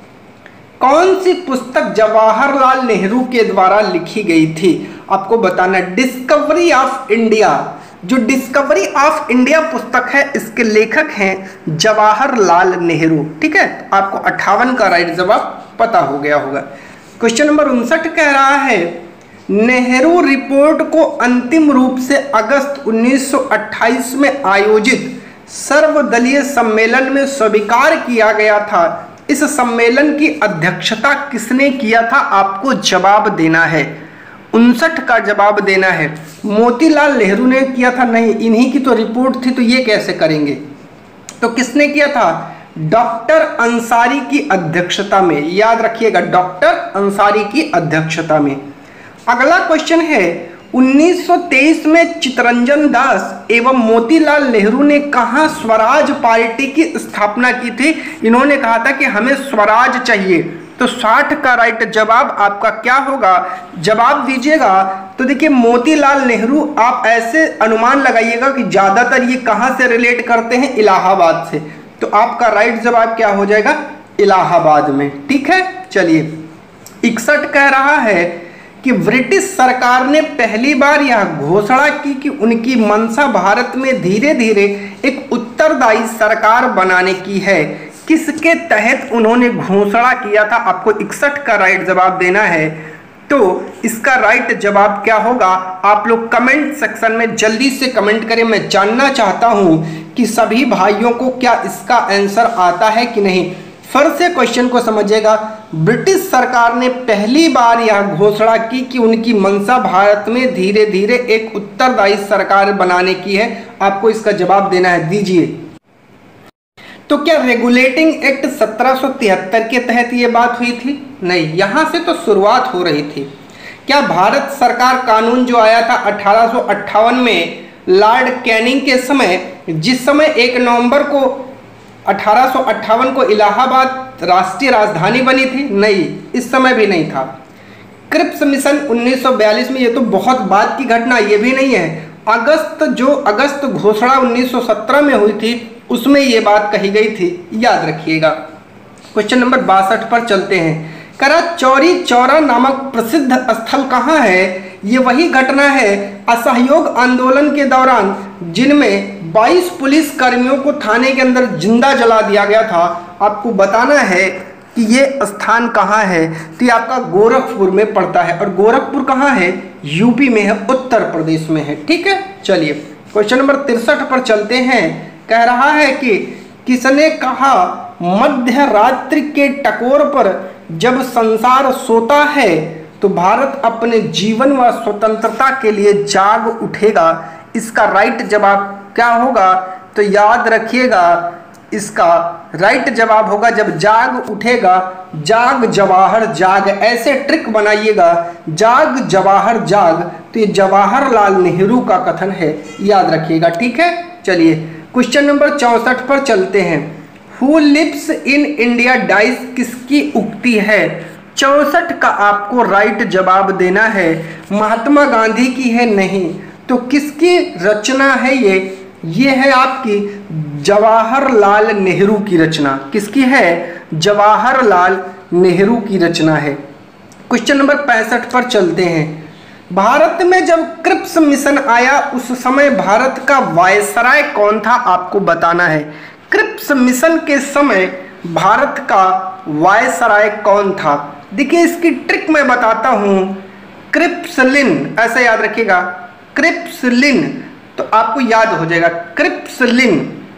कौन सी पुस्तक जवाहरलाल नेहरू के द्वारा लिखी गई थी आपको बताना। Discovery of India. जो डिस्कवरी ऑफ इंडिया पुस्तक है इसके लेखक हैं जवाहरलाल नेहरू, ठीक है। आपको अट्ठावन का राइट जवाब पता हो गया होगा। क्वेश्चन नंबर उनसठ कह रहा है नेहरू रिपोर्ट को अंतिम रूप से अगस्त उन्नीस सौ अट्ठाईस में आयोजित सर्वदलीय सम्मेलन में स्वीकार किया गया था। इस सम्मेलन की अध्यक्षता किसने किया था आपको जवाब देना है। उनसठ का जवाब देना है। मोतीलाल नेहरू ने किया था? नहीं, इन्हीं की तो रिपोर्ट थी, तो ये कैसे करेंगे। तो किसने किया था? डॉक्टर अंसारी की अध्यक्षता में। याद रखिएगा, डॉक्टर अंसारी की अध्यक्षता में। अगला क्वेश्चन है उन्नीस सौ तेईस में चित्तरंजन दास एवं मोतीलाल नेहरू ने कहाँ स्वराज पार्टी की स्थापना की थी। इन्होंने कहा था कि हमें स्वराज चाहिए। तो साठ का राइट जवाब आपका क्या होगा, जवाब दीजिएगा। तो देखिए मोतीलाल नेहरू, आप ऐसे अनुमान लगाइएगा कि ज़्यादातर ये कहाँ से रिलेट करते हैं, इलाहाबाद से। तो आपका राइट जवाब क्या हो जाएगा, इलाहाबाद में, ठीक है। चलिए इकसठ कह रहा है कि ब्रिटिश सरकार ने पहली बार यह घोषणा की कि उनकी मंशा भारत में धीरे धीरे एक उत्तरदायी सरकार बनाने की है। किसके तहत उन्होंने घोषणा किया था आपको इकसठ का राइट जवाब देना है। तो इसका राइट जवाब क्या होगा आप लोग कमेंट सेक्शन में जल्दी से कमेंट करें। मैं जानना चाहता हूं कि सभी भाइयों को क्या इसका आंसर आता है कि नहीं। फिर से क्वेश्चन को समझिएगा। ब्रिटिश सरकार ने पहली बार यह घोषणा की कि उनकी मंशा भारत में धीरे धीरे एक उत्तरदायी सरकार बनाने की है। आपको इसका जवाब देना है, दीजिए। तो क्या रेगुलेटिंग एक्ट सत्रह सौ तिहत्तर के तहत ये बात हुई थी? नहीं, यहाँ से तो शुरुआत हो रही थी। क्या भारत सरकार कानून जो आया था अठारह सौ अट्ठावन में लॉर्ड कैनिंग के समय, जिस समय एक नवंबर को अठारह सौ अट्ठावन को इलाहाबाद राष्ट्रीय राजधानी बनी थी? नहीं, इस समय भी नहीं था। क्रिप्स मिशन उन्नीस सौ बयालीस में, ये तो बहुत बाद की घटना, ये भी नहीं है। अगस्त जो अगस्त घोषणा उन्नीस सौ सत्रह में हुई थी उसमें ये बात कही गई थी, याद रखिएगा। क्वेश्चन नंबर बासठ पर चलते हैं। करा चौरी चौरा नामक प्रसिद्ध स्थल कहाँ है? ये वही घटना है असहयोग आंदोलन के दौरान जिनमें बाईस पुलिस कर्मियों को थाने के अंदर जिंदा जला दिया गया था। आपको बताना है कि ये स्थान कहाँ है, तो ये आपका गोरखपुर में पड़ता है। और गोरखपुर कहाँ है? यूपी में है, उत्तर प्रदेश में है। ठीक है, चलिए क्वेश्चन नंबर तिरसठ पर चलते हैं। कह रहा है कि किसने कहा मध्य रात्रि के टकोर पर जब संसार सोता है तो भारत अपने जीवन व स्वतंत्रता के लिए जाग उठेगा। इसका राइट जवाब क्या होगा? तो याद रखिएगा, इसका राइट जवाब होगा जब जाग उठेगा, जाग जवाहर जाग, ऐसे ट्रिक बनाइएगा, जाग जवाहर जाग, तो ये जवाहरलाल नेहरू का कथन है, याद रखिएगा। ठीक है, चलिए क्वेश्चन नंबर चौसठ पर चलते हैं। Who lives in India dies किसकी उक्ति है? चौसठ का आपको राइट जवाब देना है। महात्मा गांधी की है नहीं, तो किसकी रचना है ये? ये है आपकी जवाहरलाल नेहरू की रचना। किसकी है? जवाहरलाल नेहरू की रचना है। क्वेश्चन नंबर पैंसठ पर चलते हैं। भारत में जब क्रिप्स मिशन आया उस समय भारत का वायसराय कौन था? आपको बताना है। क्रिप्स मिशन के समय भारत का वायसराय कौन था? देखिए इसकी ट्रिक मैं बताता हूं। क्रिप्सलिन, ऐसा याद रखिएगा, क्रिप्सलिन, तो आपको याद हो जाएगा। क्रिप्सलिन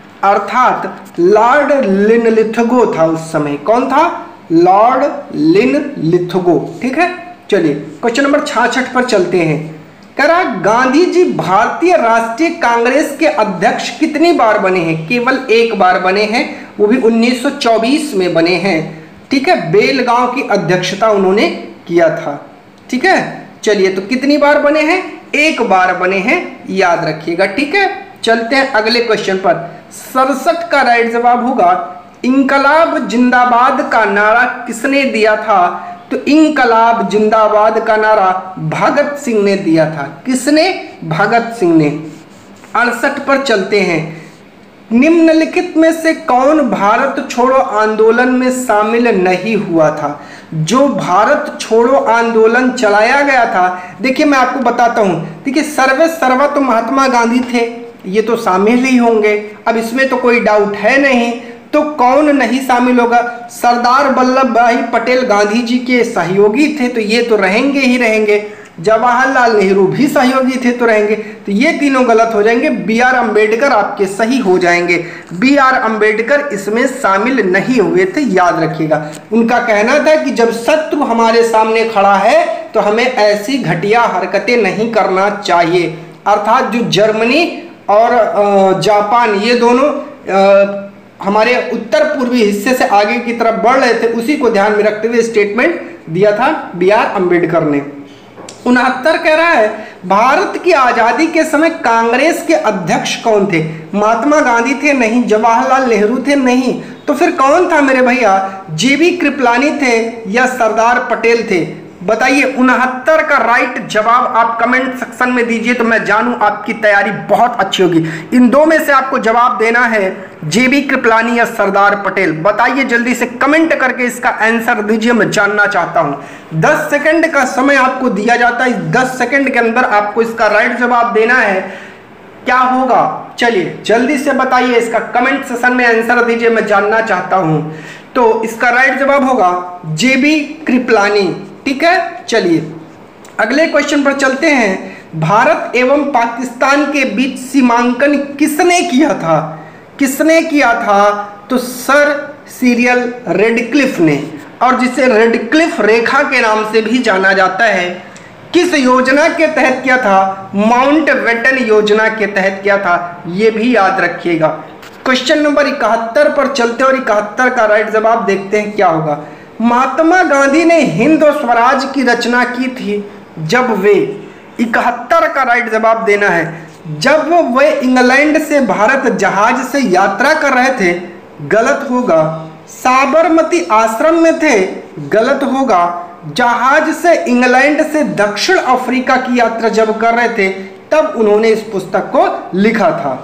अर्थात लॉर्ड लिनलिथगो था उस समय। कौन था? Lord Linlithgow. ठीक है, चलिए क्वेश्चन नंबर छियासठ पर चलते हैं। कह रहा गांधी जी भारतीय राष्ट्रीय कांग्रेस के अध्यक्ष कितनी बार बने हैं? केवल एक बार बने हैं, वो भी उन्नीस सौ चौबीस में बने हैं। ठीक है, बेलगांव की अध्यक्षता उन्होंने किया था। ठीक है, चलिए तो कितनी बार बने हैं? एक बार बने हैं, याद रखिएगा। ठीक है, चलते हैं अगले क्वेश्चन पर। सड़सठ का राइट जवाब होगा इंकलाब जिंदाबाद का नारा किसने दिया था? तो इंकलाब जिंदाबाद का नारा भगत सिंह ने दिया था। किसने? भगत सिंह ने। अड़सठ पर चलते हैं। निम्नलिखित में से कौन भारत छोड़ो आंदोलन में शामिल नहीं हुआ था? जो भारत छोड़ो आंदोलन चलाया गया था, देखिए मैं आपको बताता हूं। देखिए सर्वे सर्वा तो महात्मा गांधी थे, ये तो शामिल ही होंगे, अब इसमें तो कोई डाउट है नहीं। तो कौन नहीं शामिल होगा? सरदार वल्लभ भाई पटेल गांधी जी के सहयोगी थे, तो ये तो रहेंगे ही रहेंगे। जवाहरलाल नेहरू भी सहयोगी थे, तो रहेंगे। तो ये तीनों गलत हो जाएंगे। बी आर अम्बेडकर आपके सही हो जाएंगे। बी आर अम्बेडकर इसमें शामिल नहीं हुए थे, याद रखिएगा। उनका कहना था कि जब शत्रु हमारे सामने खड़ा है तो हमें ऐसी घटिया हरकतें नहीं करना चाहिए। अर्थात जो जर्मनी और जापान, ये दोनों हमारे उत्तर पूर्वी हिस्से से आगे की तरफ बढ़ रहे थे, उसी को ध्यान में रखते हुए स्टेटमेंट दिया था बी आर अम्बेडकर ने। उनहत्तर कह रहा है भारत की आजादी के समय कांग्रेस के अध्यक्ष कौन थे? महात्मा गांधी थे? नहीं। जवाहरलाल नेहरू थे? नहीं। तो फिर कौन था मेरे भैया? जे बी कृपलानी थे या सरदार पटेल थे? बताइए। उनहत्तर का राइट जवाब आप कमेंट सेक्शन में दीजिए तो मैं जानूं आपकी तैयारी बहुत अच्छी होगी। इन दो में से आपको जवाब देना है, जे बी कृपलानी या सरदार पटेल। बताइए जल्दी से कमेंट करके इसका आंसर दीजिए, मैं जानना चाहता हूं। दस सेकंड का समय आपको दिया जाता है, इस दस सेकंड के अंदर आपको इसका राइट जवाब देना है। क्या होगा? चलिए जल्दी से बताइए, इसका कमेंट सेक्शन में आंसर दीजिए, मैं जानना चाहता हूं। तो इसका राइट जवाब होगा जे बी कृपलानी। ठीक है, चलिए अगले क्वेश्चन पर चलते हैं। भारत एवं पाकिस्तान के बीच सीमांकन किसने किया था? किसने किया था? तो सर सीरियल रेडक्लिफ ने, और जिसे रेडक्लिफ रेखा के नाम से भी जाना जाता है। किस योजना के तहत किया था? माउंटबेटन योजना के तहत किया था, यह भी याद रखिएगा। क्वेश्चन नंबर इकहत्तर पर चलते और इकहत्तर का राइट जवाब देखते हैं क्या होगा। महात्मा गांधी ने हिंद स्वराज की रचना की थी जब वे, इकहत्तर का राइट जवाब देना है, जब वे इंग्लैंड से भारत जहाज से यात्रा कर रहे थे। गलत होगा। साबरमती आश्रम में थे। गलत होगा। जहाज से इंग्लैंड से दक्षिण अफ्रीका की यात्रा जब कर रहे थे तब उन्होंने इस पुस्तक को लिखा था।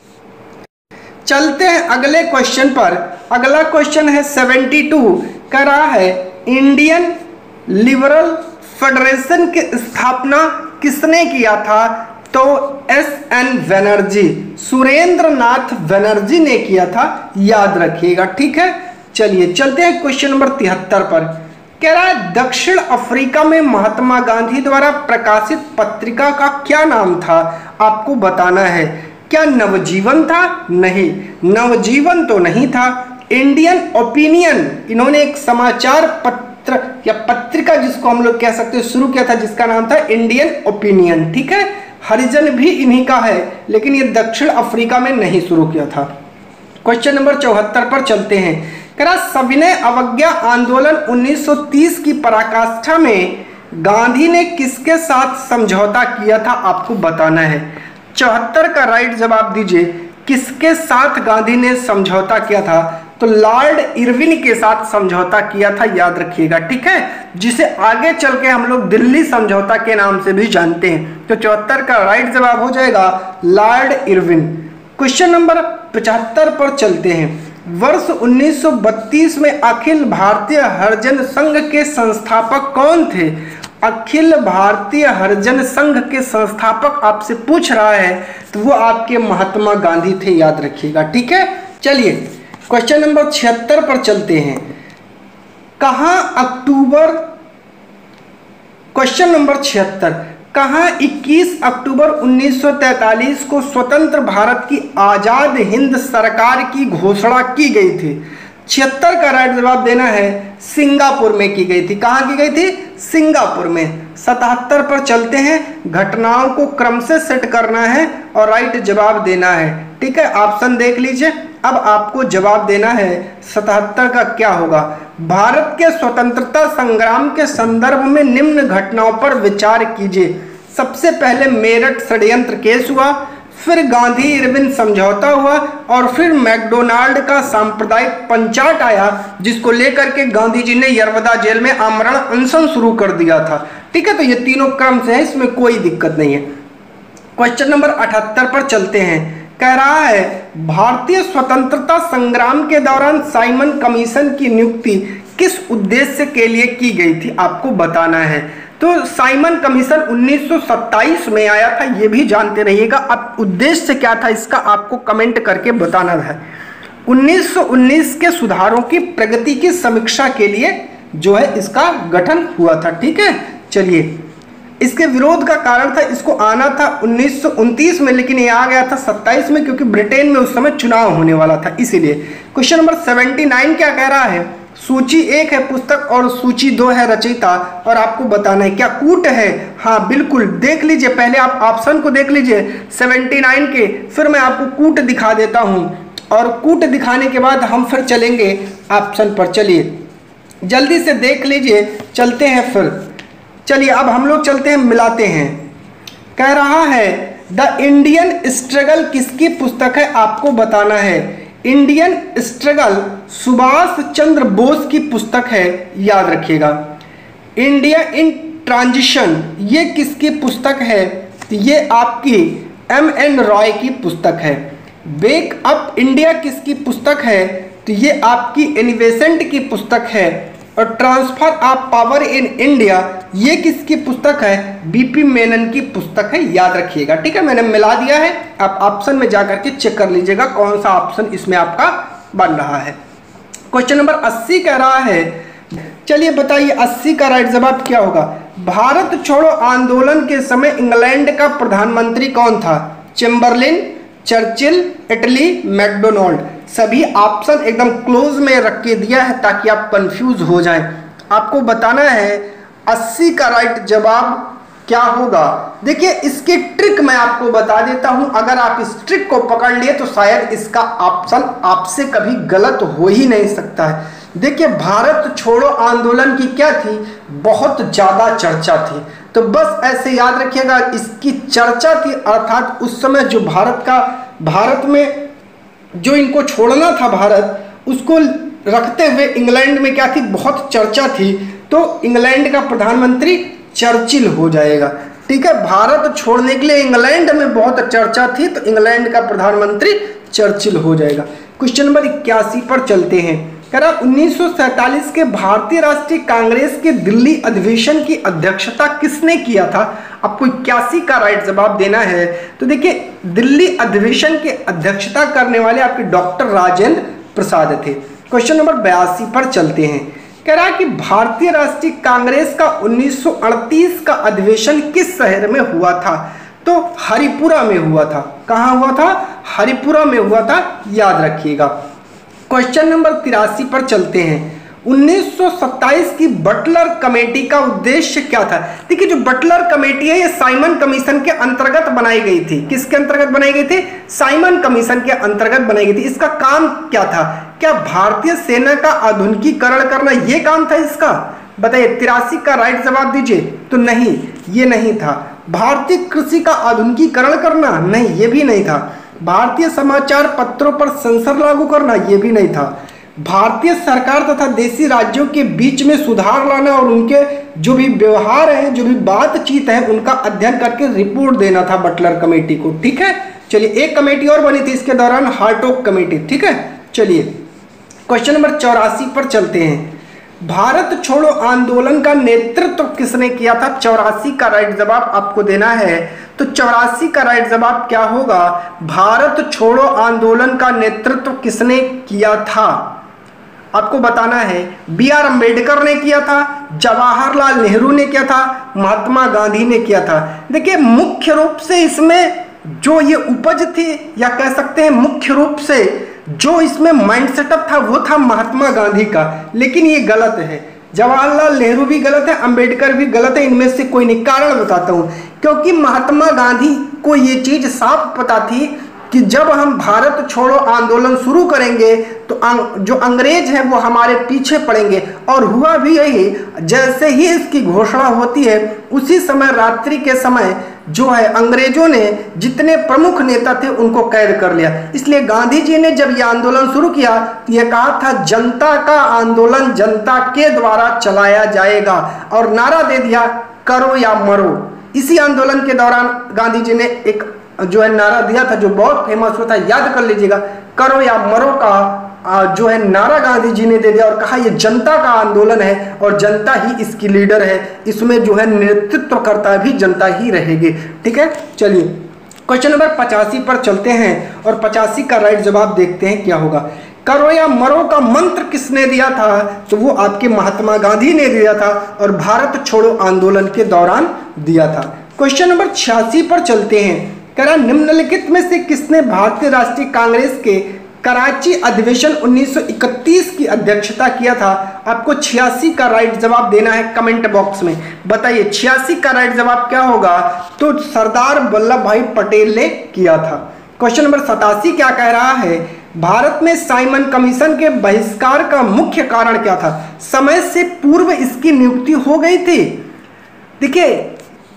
चलते हैं अगले क्वेश्चन पर। अगला क्वेश्चन है बहत्तर, कह रहा है इंडियन लिबरल फेडरेशन की स्थापना किसने किया था? तो एस एन बनर्जी, सुरेंद्र नाथ बनर्जी ने किया था, याद रखिएगा। ठीक है, चलिए चलते हैं क्वेश्चन नंबर तिहत्तर पर। कह रहा है दक्षिण अफ्रीका में महात्मा गांधी द्वारा प्रकाशित पत्रिका का क्या नाम था, आपको बताना है। क्या नवजीवन था? नहीं, नवजीवन तो नहीं था। इंडियन ओपिनियन, इन्होंने एक समाचार पत्र या पत्रिका जिसको हम लोग कह सकते हैं शुरू किया था, जिसका नाम था इंडियन ओपिनियन। ठीक है, हरिजन भी इन्हीं का है, लेकिन ये दक्षिण अफ्रीका में नहीं शुरू किया था। क्वेश्चन नंबर चौहत्तर पर चलते हैं। कह रहा सविनय अवज्ञा आंदोलन उन्नीस सौ तीस की पराकाष्ठा में गांधी ने किसके साथ समझौता किया था, आपको बताना है। चौहत्तर का राइट जवाब दीजिए, किसके साथ गांधी ने समझौता किया था? तो लॉर्ड इरविन के साथ समझौता किया था, याद रखिएगा। ठीक है, जिसे आगे चल के हम लोग दिल्ली समझौता के नाम से भी जानते हैं। तो चौहत्तर का राइट जवाब हो जाएगा लॉर्ड इरविन। क्वेश्चन नंबर पचहत्तर पर चलते हैं। वर्ष उन्नीस सौ बत्तीस में अखिल भारतीय हरिजन संघ के संस्थापक कौन थे? अखिल भारतीय हरिजन संघ के संस्थापक आपसे पूछ रहा है, तो वो आपके महात्मा गांधी थे, याद रखिएगा। ठीक है, चलिए क्वेश्चन नंबर छिहत्तर पर चलते हैं। कहां अक्टूबर क्वेश्चन नंबर छिहत्तर कहां इक्कीस अक्टूबर उन्नीस सौ तैंतालीस को स्वतंत्र भारत की आजाद हिंद सरकार की घोषणा की गई थी? छिहत्तर का राइट जवाब देना है, सिंगापुर में की गई थी। कहां की गई थी? सिंगापुर में। सतहत्तर पर चलते हैं। घटनाओं को क्रम से सेट करना है और राइट जवाब देना है। ठीक है, ऑप्शन देख लीजिए। अब आपको जवाब देना है सतहत्तर का क्या होगा। भारत के स्वतंत्रता संग्राम के संदर्भ में निम्न घटनाओं पर विचार कीजिए। सबसे पहले मेरठ षड्यंत्र केस हुआ, फिर गांधी इरविन समझौता हुआ, और फिर मैकडोनाल्ड का सांप्रदायिक पंचाट आया, जिसको लेकर के गांधी जी ने यरवदा जेल में आमरण अनशन शुरू कर दिया था। ठीक है, तो ये तीनों क्रम से है, इसमें कोई दिक्कत नहीं है। क्वेश्चन नंबर अठहत्तर पर चलते हैं। कह रहा है भारतीय स्वतंत्रता संग्राम के दौरान साइमन कमीशन की नियुक्ति किस उद्देश्य के लिए की गई थी, आपको बताना है। तो साइमन कमीशन उन्नीस सौ सत्ताईस में आया था, ये भी जानते रहिएगा। अब उद्देश्य क्या था इसका आपको कमेंट करके बताना है। उन्नीस सौ उन्नीस के सुधारों की प्रगति की समीक्षा के लिए जो है इसका गठन हुआ था। ठीक है, चलिए इसके विरोध का कारण था, इसको आना था उन्नीस सौ उनतीस में, लेकिन ये आ गया था सत्ताईस में, क्योंकि ब्रिटेन में उस समय चुनाव होने वाला था, इसीलिए। क्वेश्चन नंबर उन्यासी क्या कह रहा है? सूची एक है पुस्तक और सूची दो है रचयिता, और आपको बताना है क्या कूट है? हाँ बिल्कुल, देख लीजिए, पहले आप ऑप्शन को देख लीजिए उन्यासी के, फिर मैं आपको कूट दिखा देता हूँ, और कूट दिखाने के बाद हम फिर चलेंगे ऑप्शन पर। चलिए जल्दी से देख लीजिए, चलते हैं फिर। चलिए अब हम लोग चलते हैं, मिलाते हैं। कह रहा है द इंडियन स्ट्रगल किसकी पुस्तक है, आपको बताना है। इंडियन स्ट्रगल सुभाष चंद्र बोस की पुस्तक है, याद रखिएगा। इंडिया इन ट्रांजिशन ये किसकी पुस्तक है? ये आपकी एम एन रॉय की पुस्तक है। वेक अप इंडिया किसकी पुस्तक है? तो ये आपकी इन्वेसेंट की पुस्तक है। और transfer of power in India ये किसकी पुस्तक है? बीपी मेनन की पुस्तक है, याद रखिएगा। ठीक है, मैंने मिला दिया है, आप ऑप्शन में जाकर के चेक कर लीजिएगा कौन सा ऑप्शन इसमें आपका बन रहा है। क्वेश्चन नंबर अस्सी कह रहा है, चलिए बताइए अस्सी का राइट जवाब क्या होगा। भारत छोड़ो आंदोलन के समय इंग्लैंड का प्रधानमंत्री कौन था? Chamberlain, Churchill, Italy, MacDonald. सभी ऑप्शन एकदम क्लोज में रख के दिया है ताकि आप कंफ्यूज हो जाएं। आपको बताना है अस्सी का राइट जवाब क्या होगा। देखिए इसकी ट्रिक मैं आपको बता देता हूं, अगर आप इस ट्रिक को पकड़ लिए तो शायद इसका ऑप्शन आपसे कभी गलत हो ही नहीं सकता है। देखिए भारत छोड़ो आंदोलन की क्या थी, बहुत ज्यादा चर्चा थी, तो बस ऐसे याद रखिएगा इसकी चर्चा थी, अर्थात उस समय जो भारत का भारत में जो इनको छोड़ना था भारत, उसको रखते हुए इंग्लैंड में क्या थी, बहुत चर्चा थी, तो इंग्लैंड का प्रधानमंत्री चर्चिल हो जाएगा। ठीक है, भारत छोड़ने के लिए इंग्लैंड में बहुत चर्चा थी, तो इंग्लैंड का प्रधानमंत्री चर्चिल हो जाएगा। क्वेश्चन नंबर इक्यासी पर चलते हैं। कह रहा उन्नीस सौ सैंतालीस के भारतीय राष्ट्रीय कांग्रेस के दिल्ली अधिवेशन की अध्यक्षता किसने किया था? आपको इक्यासी का राइट जवाब देना है। तो देखिए दिल्ली अधिवेशन की अध्यक्षता करने वाले आपके डॉक्टर राजेंद्र प्रसाद थे। क्वेश्चन नंबर बयासी पर चलते हैं। कह रहा है कि भारतीय राष्ट्रीय कांग्रेस का उन्नीस सौ अड़तीस का अधिवेशन किस शहर में हुआ था? तो हरिपुरा में हुआ था। कहाँ हुआ था? हरिपुरा में हुआ था, याद रखिएगा। क्वेश्चन नंबर तिरासी पर चलते हैं। उन्नीस सौ सत्ताईस की बटलर कमेटी का उद्देश्य क्या था? देखिए, जो बटलर कमेटी है ये साइमन कमीशन के अंतर्गत बनाई गई थी। किसके अंतर्गत बनाई गई थी? साइमन कमीशन के अंतर्गत बनाई गई थी। इसका काम क्या था? क्या भारतीय सेना का आधुनिकीकरण करना ये काम था इसका? बताइए, तिरासी का राइट जवाब दीजिए। तो नहीं, ये नहीं था। भारतीय कृषि का आधुनिकीकरण करना? नहीं, ये भी नहीं था। भारतीय समाचार पत्रों पर सेंसर लागू करना? ये भी नहीं था। भारतीय सरकार तथा देशी राज्यों के बीच में सुधार लाना और उनके जो भी व्यवहार है, जो भी बातचीत है, उनका अध्ययन करके रिपोर्ट देना था बटलर कमेटी को। ठीक है, चलिए, एक कमेटी और बनी थी इसके दौरान, हार्टोग कमेटी। ठीक है, चलिए क्वेश्चन नंबर चौरासी पर चलते हैं। भारत छोड़ो आंदोलन का नेतृत्व किसने किया था? चौरासी का राइट जवाब आपको देना है। तो चौरासी का राइट जवाब क्या होगा? भारत छोड़ो आंदोलन का नेतृत्व किसने किया था? आपको बताना है। बी आर अम्बेडकर ने किया था, जवाहरलाल नेहरू ने किया था, महात्मा गांधी ने किया था। देखिए, मुख्य रूप से इसमें जो ये उपज थी, या कह सकते हैं मुख्य रूप से जो इसमें माइंड सेटअप था, वो था महात्मा गांधी का। लेकिन ये गलत है। जवाहरलाल नेहरू भी गलत है, अंबेडकर भी गलत है। इनमें से कोई नहीं। कारण बताता हूं। क्योंकि महात्मा गांधी को ये चीज साफ पता थी कि जब हम भारत छोड़ो आंदोलन शुरू करेंगे तो अं, जो अंग्रेज हैं वो हमारे पीछे पड़ेंगे। और हुआ भी यही। जैसे ही इसकी घोषणा होती है, उसी समय रात्रि के समय जो है अंग्रेजों ने जितने प्रमुख नेता थे उनको कैद कर लिया। इसलिए गांधी जी ने जब यह आंदोलन शुरू किया तो यह कहा था, जनता का आंदोलन जनता के द्वारा चलाया जाएगा, और नारा दे दिया, करो या मरो। इसी आंदोलन के दौरान गांधी जी ने एक जो है नारा दिया था, जो बहुत फेमस हुआ था, याद कर लीजिएगा। करो या मरो का जो है नारा गांधी जी ने दे दिया और कहा, यह जनता का आंदोलन है और जनता ही इसकी लीडर है। इसमें जो है नेतृत्व करता भी जनता ही रहेगी। ठीक है, चलिए क्वेश्चन नंबर पचासी पर चलते हैं और पचासी का राइट जवाब देखते हैं क्या होगा। करो या मरो का मंत्र किसने दिया था? तो वो आपके महात्मा गांधी ने दिया था और भारत छोड़ो आंदोलन के दौरान दिया था। क्वेश्चन नंबर छियासी पर चलते हैं। कह रहा, निम्नलिखित में से किसने भारतीय राष्ट्रीय कांग्रेस के कराची अधिवेशन उन्नीस सौ इकतीस की अध्यक्षता किया था? आपको छियासी का राइट जवाब देना है कमेंट बॉक्स में। बताइए, छियासी का राइट जवाब क्या होगा? तो सरदार वल्लभ भाई पटेल ने किया था। क्वेश्चन नंबर सतासी क्या कह रहा है? भारत में साइमन कमीशन के बहिष्कार का मुख्य कारण क्या था? समय से पूर्व इसकी नियुक्ति हो गई थी। देखिए,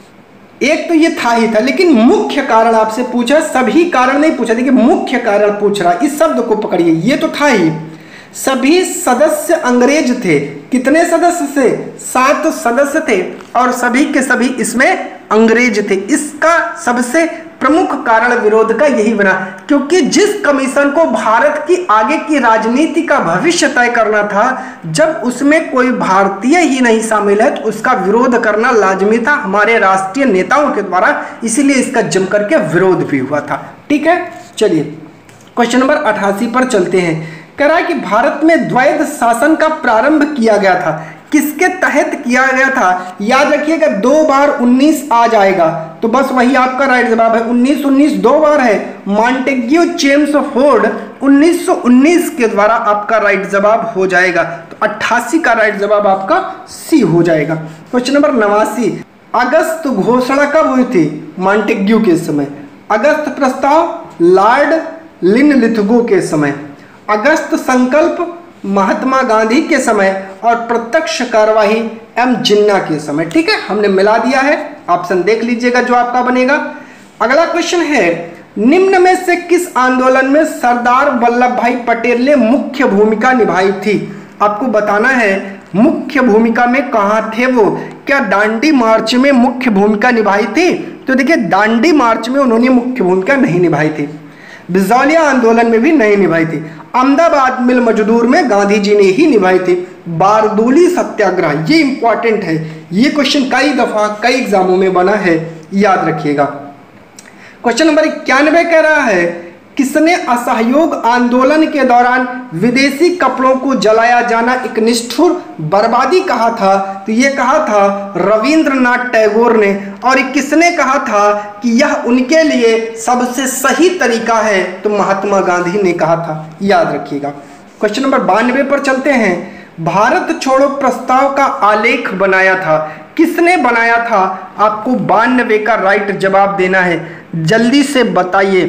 एक तो ये था ही था, लेकिन मुख्य कारण आपसे पूछा, सभी कारण नहीं पूछा। देखिए, मुख्य कारण पूछ रहा, इस शब्द को पकड़िए। ये तो था ही। सभी सदस्य अंग्रेज थे। कितने सदस्य थे? सात सदस्य थे और सभी के सभी इसमें अंग्रेज थे। इसका सबसे प्रमुख कारण विरोध का यही बना, क्योंकि जिस कमीशन को भारत की आगे की राजनीति का भविष्य तय करना था, जब उसमें कोई भारतीय ही नहीं शामिल है तो उसका विरोध करना लाजमी था हमारे राष्ट्रीय नेताओं के द्वारा। इसीलिए इसका जम करके विरोध भी हुआ था। ठीक है, चलिए क्वेश्चन नंबर अठासी पर चलते हैं। कह रहा है कि भारत में द्वैध शासन का प्रारंभ किया गया था। किसके तहत किया गया था? याद रखिएगा, दो बार उन्नीस आ जाएगा, तो बस वही आपका राइट जवाब है। उन्नीस उन्नीस दो बार है। मॉन्टेग्यू चेम्सफोर्ड उन्नीस सौ उन्नीस के द्वारा आपका राइट जवाब हो जाएगा। तो अट्ठासी का राइट जवाब आपका सी हो जाएगा। क्वेश्चन नंबर नवासी। अगस्त घोषणा कब हुई थी? मॉन्टेग्यू के समय। अगस्त प्रस्ताव लॉर्ड लिनलिथगो के समय। अगस्त संकल्प महात्मा गांधी के समय और प्रत्यक्ष कार्यवाही एम जिन्ना के समय। ठीक है, हमने मिला दिया है। ऑप्शन देख लीजिएगा जो आपका बनेगा। अगला क्वेश्चन है, निम्न में से किस आंदोलन में सरदार वल्लभ भाई पटेल ने मुख्य भूमिका निभाई थी? आपको बताना है मुख्य भूमिका में कहां थे वो। क्या दांडी मार्च में मुख्य भूमिका निभाई थी? तो देखिए, दांडी मार्च में उन्होंने मुख्य भूमिका नहीं निभाई थी। बिजौलिया आंदोलन में भी नहीं निभाई थी। अहमदाबाद मिल मजदूर में गांधी जी ने ही निभाई थी। बारदोली सत्याग्रह, ये इंपॉर्टेंट है। ये क्वेश्चन कई दफा कई एग्जामों में बना है, याद रखिएगा। क्वेश्चन नंबर इक्यानवे कह रहा है, किसने असहयोग आंदोलन के दौरान विदेशी कपड़ों को जलाया जाना एक निष्ठुर बर्बादी कहा था? तो ये कहा था रविंद्रनाथ टैगोर ने। और किसने कहा था कि यह उनके लिए सबसे सही तरीका है? तो महात्मा गांधी ने कहा था, याद रखिएगा। क्वेश्चन नंबर बानवे पर चलते हैं। भारत छोड़ो प्रस्ताव का आलेख बनाया था, किसने बनाया था? आपको बानवे का राइट जवाब देना है, जल्दी से बताइए।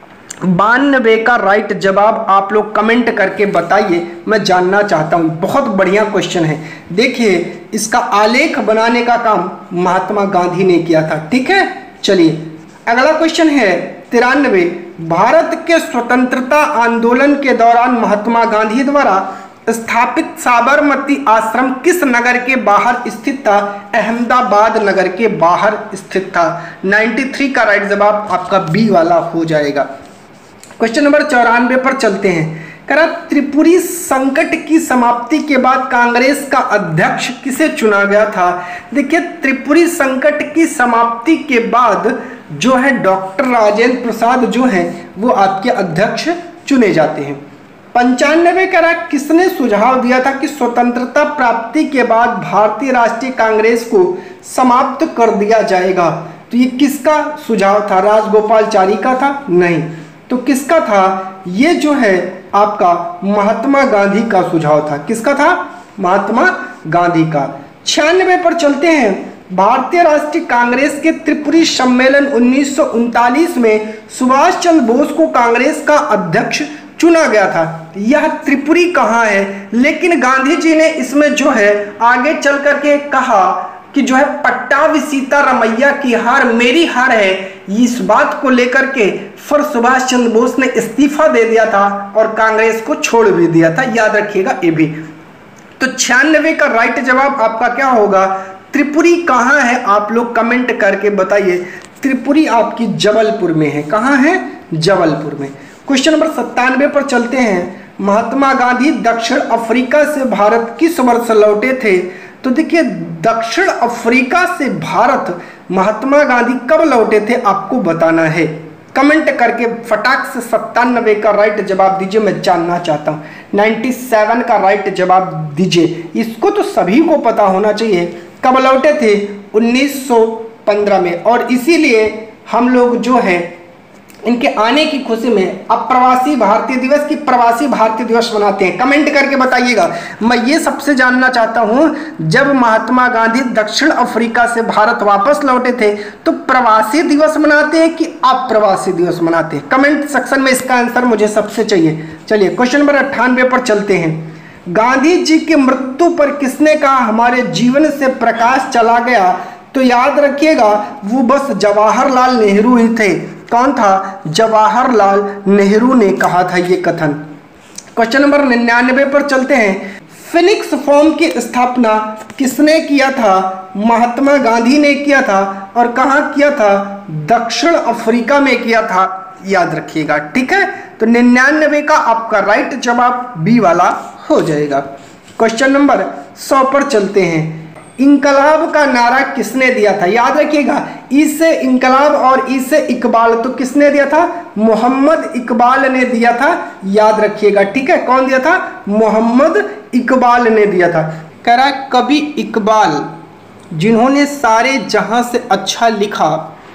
बानवे का राइट जवाब आप लोग कमेंट करके बताइए, मैं जानना चाहता हूँ। बहुत बढ़िया क्वेश्चन है। देखिए, इसका आलेख बनाने का काम महात्मा गांधी ने किया था। ठीक है, चलिए अगला क्वेश्चन है तिरानवे। भारत के स्वतंत्रता आंदोलन के दौरान महात्मा गांधी द्वारा स्थापित साबरमती आश्रम किस नगर के बाहर स्थित था? अहमदाबाद नगर के बाहर स्थित था। तिरानवे का राइट जवाब आपका बी वाला हो जाएगा। क्वेश्चन नंबर चौरानवे पर चलते हैं। करा त्रिपुरी संकट की समाप्ति के बाद कांग्रेस का अध्यक्ष किसे चुना गया था? देखिए, त्रिपुरी संकट की समाप्ति के बाद जो है डॉक्टर राजेंद्र प्रसाद जो है वो आपके अध्यक्ष चुने जाते हैं। पंचानवे करा किसने सुझाव दिया था कि स्वतंत्रता प्राप्ति के बाद भारतीय राष्ट्रीय कांग्रेस को समाप्त कर दिया जाएगा? तो ये किसका सुझाव था? राजगोपालचारी का था? नहीं, तो किसका था? ये जो है आपका महात्मा गांधी का सुझाव था। किसका था? महात्मा गांधी का। छियानवे पर चलते हैं। भारतीय राष्ट्रीय कांग्रेस के त्रिपुरी सम्मेलन उन्नीस सौ उनतालीस में सुभाष चंद्र बोस को कांग्रेस का अध्यक्ष चुना गया था। यह त्रिपुरी कहाँ है? लेकिन गांधी जी ने इसमें जो है आगे चल करके कहा कि जो है पट्टाभी सीतारामैया की हार मेरी हार है। इस बात को लेकर के फिर सुभाष चंद्र बोस ने इस्तीफा दे दिया था और कांग्रेस को छोड़ भी दिया था। याद रखिएगा ये भी। तो छियानवे का राइट जवाब आपका क्या होगा? त्रिपुरी कहाँ है? आप लोग कमेंट करके बताइए। त्रिपुरी आपकी जबलपुर में है। कहाँ है? जबलपुर में। क्वेश्चन नंबर सत्तानवे पर चलते हैं। महात्मा गांधी दक्षिण अफ्रीका से भारत किस वर्ष लौटे थे? तो देखिए, दक्षिण अफ्रीका से भारत महात्मा गांधी कब लौटे थे आपको बताना है। कमेंट करके फटाक से सत्तानवे का राइट जवाब दीजिए, मैं जानना चाहता हूँ। सत्तानवे का राइट जवाब दीजिए। इसको तो सभी को पता होना चाहिए। कब लौटे थे? उन्नीस सौ पंद्रह में। और इसीलिए हम लोग जो है इनके आने की खुशी में अब प्रवासी भारतीय दिवस की प्रवासी भारतीय दिवस मनाते हैं। कमेंट करके बताइएगा। मैं ये सबसे जानना चाहता हूँ, जब महात्मा गांधी दक्षिण अफ्रीका से भारत वापस लौटे थे तो प्रवासी दिवस मनाते हैं कि अप्रवासी दिवस मनाते हैं? कमेंट सेक्शन में इसका आंसर मुझे सबसे चाहिए। चलिए क्वेश्चन नंबर अट्ठानवे पर चलते हैं। गांधी जी की मृत्यु पर किसने कहा हमारे जीवन से प्रकाश चला गया? तो याद रखिएगा, वो बस जवाहरलाल नेहरू ही थे। कौन था? जवाहरलाल नेहरू ने कहा था ये कथन। क्वेश्चन नंबर निन्यानवे पर चलते हैं। फिनिक्स फॉर्म की स्थापना किसने किया था? महात्मा गांधी ने किया था। और कहाँ किया था? दक्षिण अफ्रीका में किया था। याद रखिएगा, ठीक है। तो निन्यानवे का आपका राइट जवाब बी वाला हो जाएगा। क्वेश्चन नंबर सौ पर चलते हैं। इनकलाब का नारा किसने दिया था? याद रखिएगा, ई से इनकलाब और ई से इकबाल, तो किसने दिया था? मोहम्मद इकबाल ने दिया था। याद रखिएगा, ठीक है। कौन दिया था? मोहम्मद इकबाल ने दिया था। कह रहा कवि इकबाल जिन्होंने सारे जहां से अच्छा लिखा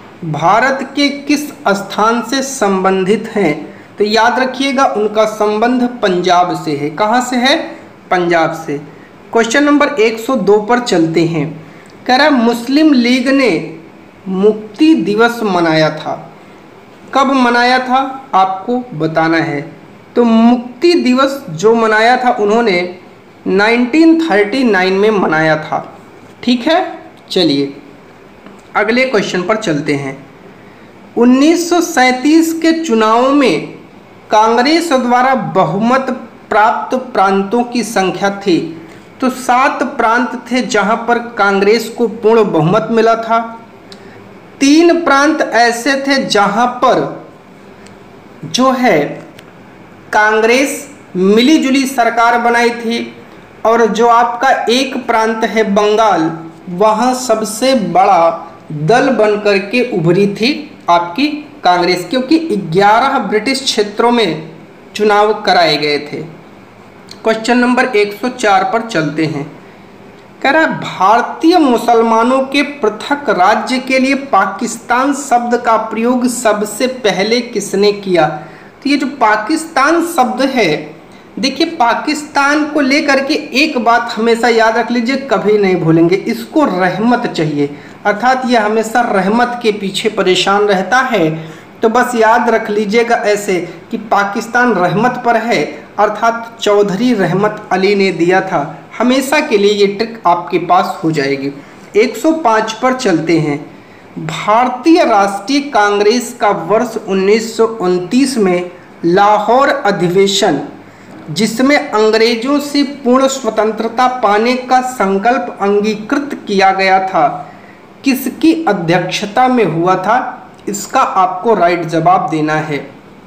भारत के किस स्थान से संबंधित हैं? तो याद रखिएगा, उनका संबंध पंजाब से है। कहाँ से है? पंजाब से। क्वेश्चन नंबर एक सौ दो पर चलते हैं। कह रहा मुस्लिम लीग ने मुक्ति दिवस मनाया था। कब मनाया था आपको बताना है। तो मुक्ति दिवस जो मनाया था उन्होंने उन्नीस सौ उनतालीस में मनाया था। ठीक है, चलिए अगले क्वेश्चन पर चलते हैं। उन्नीस सौ सैंतीस के चुनावों में कांग्रेस द्वारा बहुमत प्राप्त प्रांतों की संख्या थी। तो सात प्रांत थे जहां पर कांग्रेस को पूर्ण बहुमत मिला था। तीन प्रांत ऐसे थे जहां पर जो है कांग्रेस मिलीजुली सरकार बनाई थी। और जो आपका एक प्रांत है बंगाल, वहां सबसे बड़ा दल बनकर के उभरी थी आपकी कांग्रेस, क्योंकि ग्यारह ब्रिटिश क्षेत्रों में चुनाव कराए गए थे। क्वेश्चन नंबर एक सौ चार पर चलते हैं। कह रहा है भारतीय मुसलमानों के पृथक राज्य के लिए पाकिस्तान शब्द का प्रयोग सबसे पहले किसने किया? तो ये जो पाकिस्तान शब्द है, देखिए पाकिस्तान को लेकर के एक बात हमेशा याद रख लीजिए, कभी नहीं भूलेंगे, इसको रहमत चाहिए, अर्थात ये हमेशा रहमत के पीछे परेशान रहता है। तो बस याद रख लीजिएगा ऐसे कि पाकिस्तान रहमत पर है, अर्थात चौधरी रहमत अली ने दिया था। हमेशा के लिए ये ट्रिक आपके पास हो जाएगी। एक सौ पाँच पर चलते हैं। भारतीय राष्ट्रीय कांग्रेस का वर्ष उन्नीस सौ उनतीस में लाहौर अधिवेशन, जिसमें अंग्रेजों से पूर्ण स्वतंत्रता पाने का संकल्प अंगीकृत किया गया था, किसकी अध्यक्षता में हुआ था? इसका आपको राइट जवाब देना है।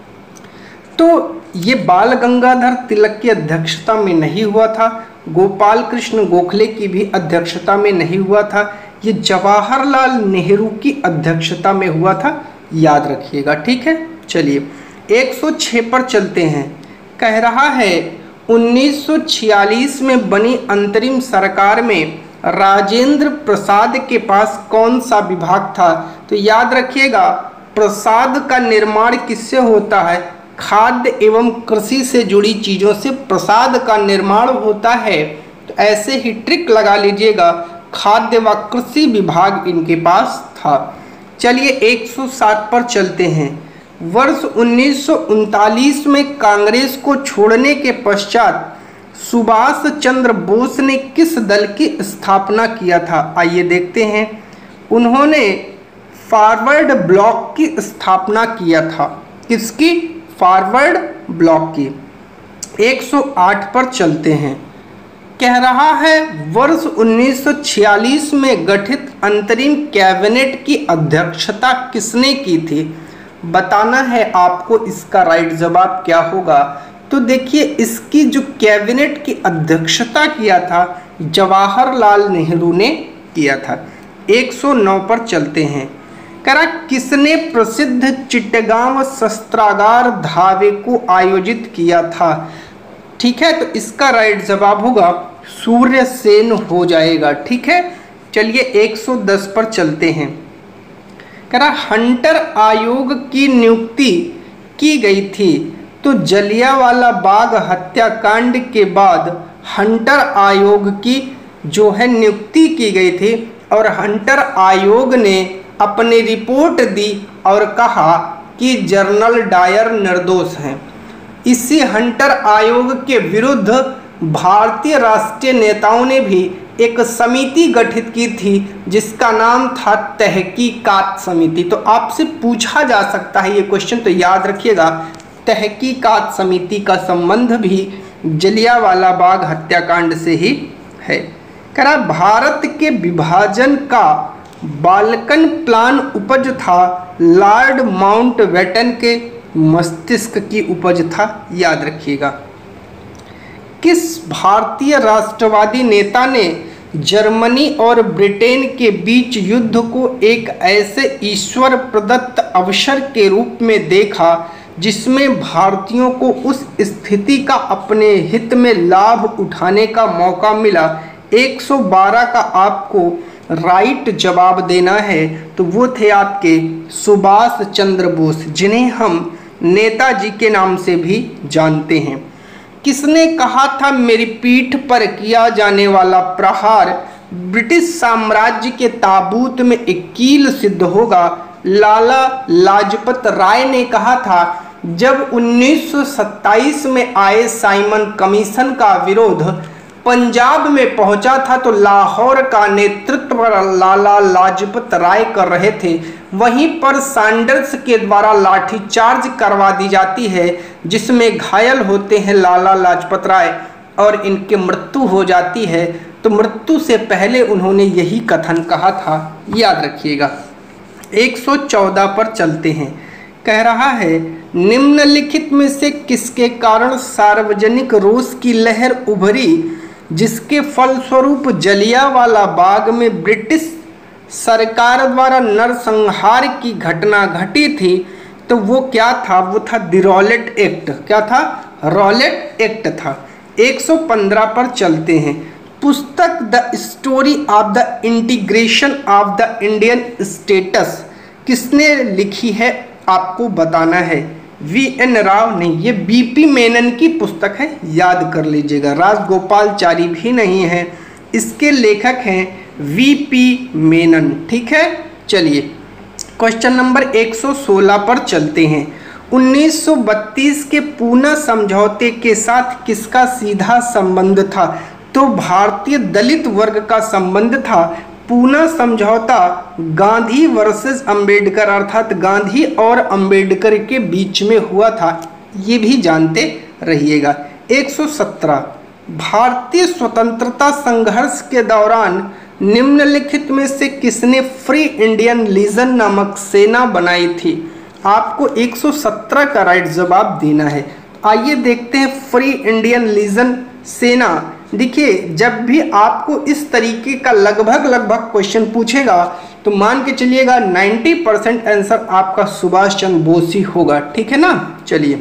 तो ये बाल गंगाधर तिलक की अध्यक्षता में नहीं हुआ था, गोपाल कृष्ण गोखले की भी अध्यक्षता में नहीं हुआ था, ये जवाहरलाल नेहरू की अध्यक्षता में हुआ था, याद रखिएगा, ठीक है। चलिए एक सौ छह पर चलते हैं। कह रहा है उन्नीस सौ छियालीस में बनी अंतरिम सरकार में राजेंद्र प्रसाद के पास कौन सा विभाग था? तो याद रखिएगा प्रसाद का निर्माण किससे होता है? खाद्य एवं कृषि से जुड़ी चीज़ों से प्रसाद का निर्माण होता है। तो ऐसे ही ट्रिक लगा लीजिएगा, खाद्य व कृषि विभाग इनके पास था। चलिए एक सौ सात पर चलते हैं। वर्ष उन्नीस सौ उनतालीस में कांग्रेस को छोड़ने के पश्चात सुभाष चंद्र बोस ने किस दल की स्थापना किया था? आइए देखते हैं। उन्होंने फॉरवर्ड ब्लॉक की स्थापना किया था। किसकी? फॉरवर्ड ब्लॉक की। एक सौ आठ पर चलते हैं। कह रहा है वर्ष उन्नीस सौ छियालीस में गठित अंतरिम कैबिनेट की अध्यक्षता किसने की थी? बताना है आपको इसका राइट जवाब क्या होगा। तो देखिए इसकी जो कैबिनेट की अध्यक्षता किया था जवाहरलाल नेहरू ने किया था। एक सौ नौ पर चलते हैं। करा किसने प्रसिद्ध चिटगांव शस्त्रागार धावे को आयोजित किया था? ठीक है, तो इसका राइट जवाब होगा सूर्य सेन हो जाएगा, ठीक है। चलिए एक सौ दस पर चलते हैं। करा हंटर आयोग की नियुक्ति की गई थी, तो जलियांवाला बाग हत्याकांड के बाद हंटर आयोग की जो है नियुक्ति की गई थी और हंटर आयोग ने अपनी रिपोर्ट दी और कहा कि जनरल डायर निर्दोष हैं। इसी हंटर आयोग के विरुद्ध भारतीय राष्ट्रीय नेताओं ने भी एक समिति गठित की थी जिसका नाम था तहकीकात समिति। तो आपसे पूछा जा सकता है ये क्वेश्चन, तो याद रखिएगा तहकीकात समिति का संबंध भी जलियांवाला बाग हत्याकांड से ही है। करा भारत के विभाजन का बाल्कन प्लान उपज था लॉर्ड माउंटबेटन के मस्तिष्क की उपज था, याद रखिएगा। किस भारतीय राष्ट्रवादी नेता ने जर्मनी और ब्रिटेन के बीच युद्ध को एक ऐसे ईश्वर प्रदत्त अवसर के रूप में देखा जिसमें भारतीयों को उस स्थिति का अपने हित में लाभ उठाने का मौका मिला? एक सौ बारह का आपको राइट जवाब देना है। तो वो थे आपके सुभाष चंद्र बोस, जिन्हें हम नेताजी के नाम से भी जानते हैं। किसने कहा था मेरी पीठ पर किया जाने वाला प्रहार ब्रिटिश साम्राज्य के ताबूत में एक कील सिद्ध होगा? लाला लाजपत राय ने कहा था। जब उन्नीस सौ सत्ताईस में आए साइमन कमीशन का विरोध पंजाब में पहुंचा था तो लाहौर का नेतृत्व लाला लाजपत राय कर रहे थे। वहीं पर सैंडर्स के द्वारा लाठीचार्ज करवा दी जाती है जिसमें घायल होते हैं लाला लाजपत राय और इनकी मृत्यु हो जाती है। तो मृत्यु से पहले उन्होंने यही कथन कहा था, याद रखिएगा। एक सौ चौदह पर चलते हैं। कह रहा है निम्नलिखित में से किसके कारण सार्वजनिक रोष की लहर उभरी जिसके फलस्वरूप जलियांवाला बाग में ब्रिटिश सरकार द्वारा नरसंहार की घटना घटी थी? तो वो क्या था, वो था द रॉलेट एक्ट। क्या था? रॉलेट एक्ट था। एक सौ पंद्रह पर चलते हैं। पुस्तक the story of the integration of the Indian states किसने लिखी है, आपको बताना है। वी एन राव नहीं, ये बी पी मेनन की पुस्तक है, याद कर लीजिएगा। राजगोपालचारी भी नहीं है, इसके लेखक हैं वी पी मेनन। ठीक है, चलिए क्वेश्चन नंबर एक सौ सोलह पर चलते हैं। उन्नीस सौ बत्तीस के पूना समझौते के साथ किसका सीधा संबंध था? तो भारतीय दलित वर्ग का संबंध था। पूना समझौता गांधी वर्सेस अंबेडकर अर्थात गांधी और अंबेडकर के बीच में हुआ था, ये भी जानते रहिएगा। एक सौ सत्रह भारतीय स्वतंत्रता संघर्ष के दौरान निम्नलिखित में से किसने फ्री इंडियन लीजन नामक सेना बनाई थी? आपको एक सौ सत्रह का राइट जवाब देना है। आइए देखते हैं फ्री इंडियन लीजन सेना। देखिए, जब भी आपको इस तरीके का लगभग लगभग क्वेश्चन पूछेगा तो मान के चलिएगा नब्बे परसेंट आंसर आपका सुभाष चंद्र बोस ही होगा। ठीक है ना। चलिए,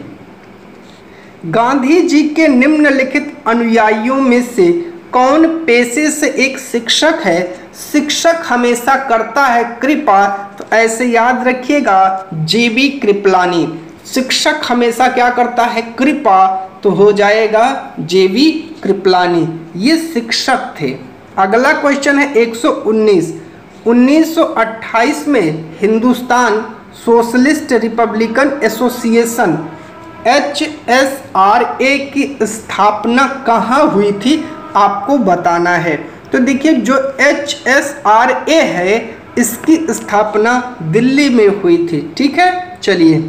गांधी जी के निम्नलिखित अनुयायियों में से कौन पेशे से एक शिक्षक है? शिक्षक हमेशा करता है कृपा, तो ऐसे याद रखिएगा जे बी कृपलानी। शिक्षक हमेशा क्या करता है? कृपा, तो हो जाएगा जे बी कृपलानी, ये शिक्षक थे। अगला क्वेश्चन है एक सौ उन्नीस। उन्नीस सौ अट्ठाईस में Hindustan socialist republican association H S R A की स्थापना कहाँ हुई थी? आपको बताना है। तो देखिए, जो एच एस आर ए है इसकी स्थापना दिल्ली में हुई थी। ठीक है, चलिए,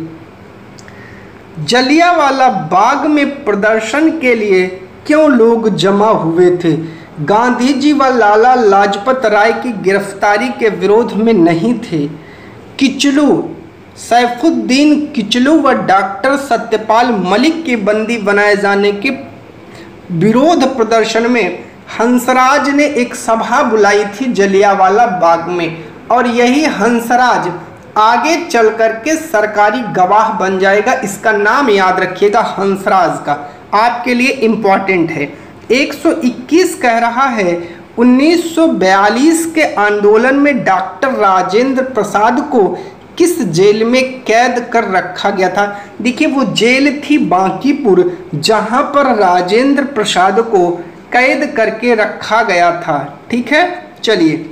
जलियांवाला बाग में प्रदर्शन के लिए क्यों लोग जमा हुए थे? गांधी जी व लाला लाजपत राय की गिरफ्तारी के विरोध में नहीं थे। किचलू सैफुद्दीन किचलू व डॉक्टर सत्यपाल मलिक के बंदी बनाए जाने के विरोध प्रदर्शन में हंसराज ने एक सभा बुलाई थी जलियांवाला बाग में, और यही हंसराज आगे चल करके सरकारी गवाह बन जाएगा। इसका नाम याद रखिएगा, हंसराज का, आपके लिए इम्पॉर्टेंट है। एक सौ इक्कीस कह रहा है उन्नीस सौ बयालीस के आंदोलन में डॉक्टर राजेंद्र प्रसाद को किस जेल में कैद कर रखा गया था? देखिए, वो जेल थी बांकीपुर, जहां पर राजेंद्र प्रसाद को कैद करके रखा गया था। ठीक है, चलिए,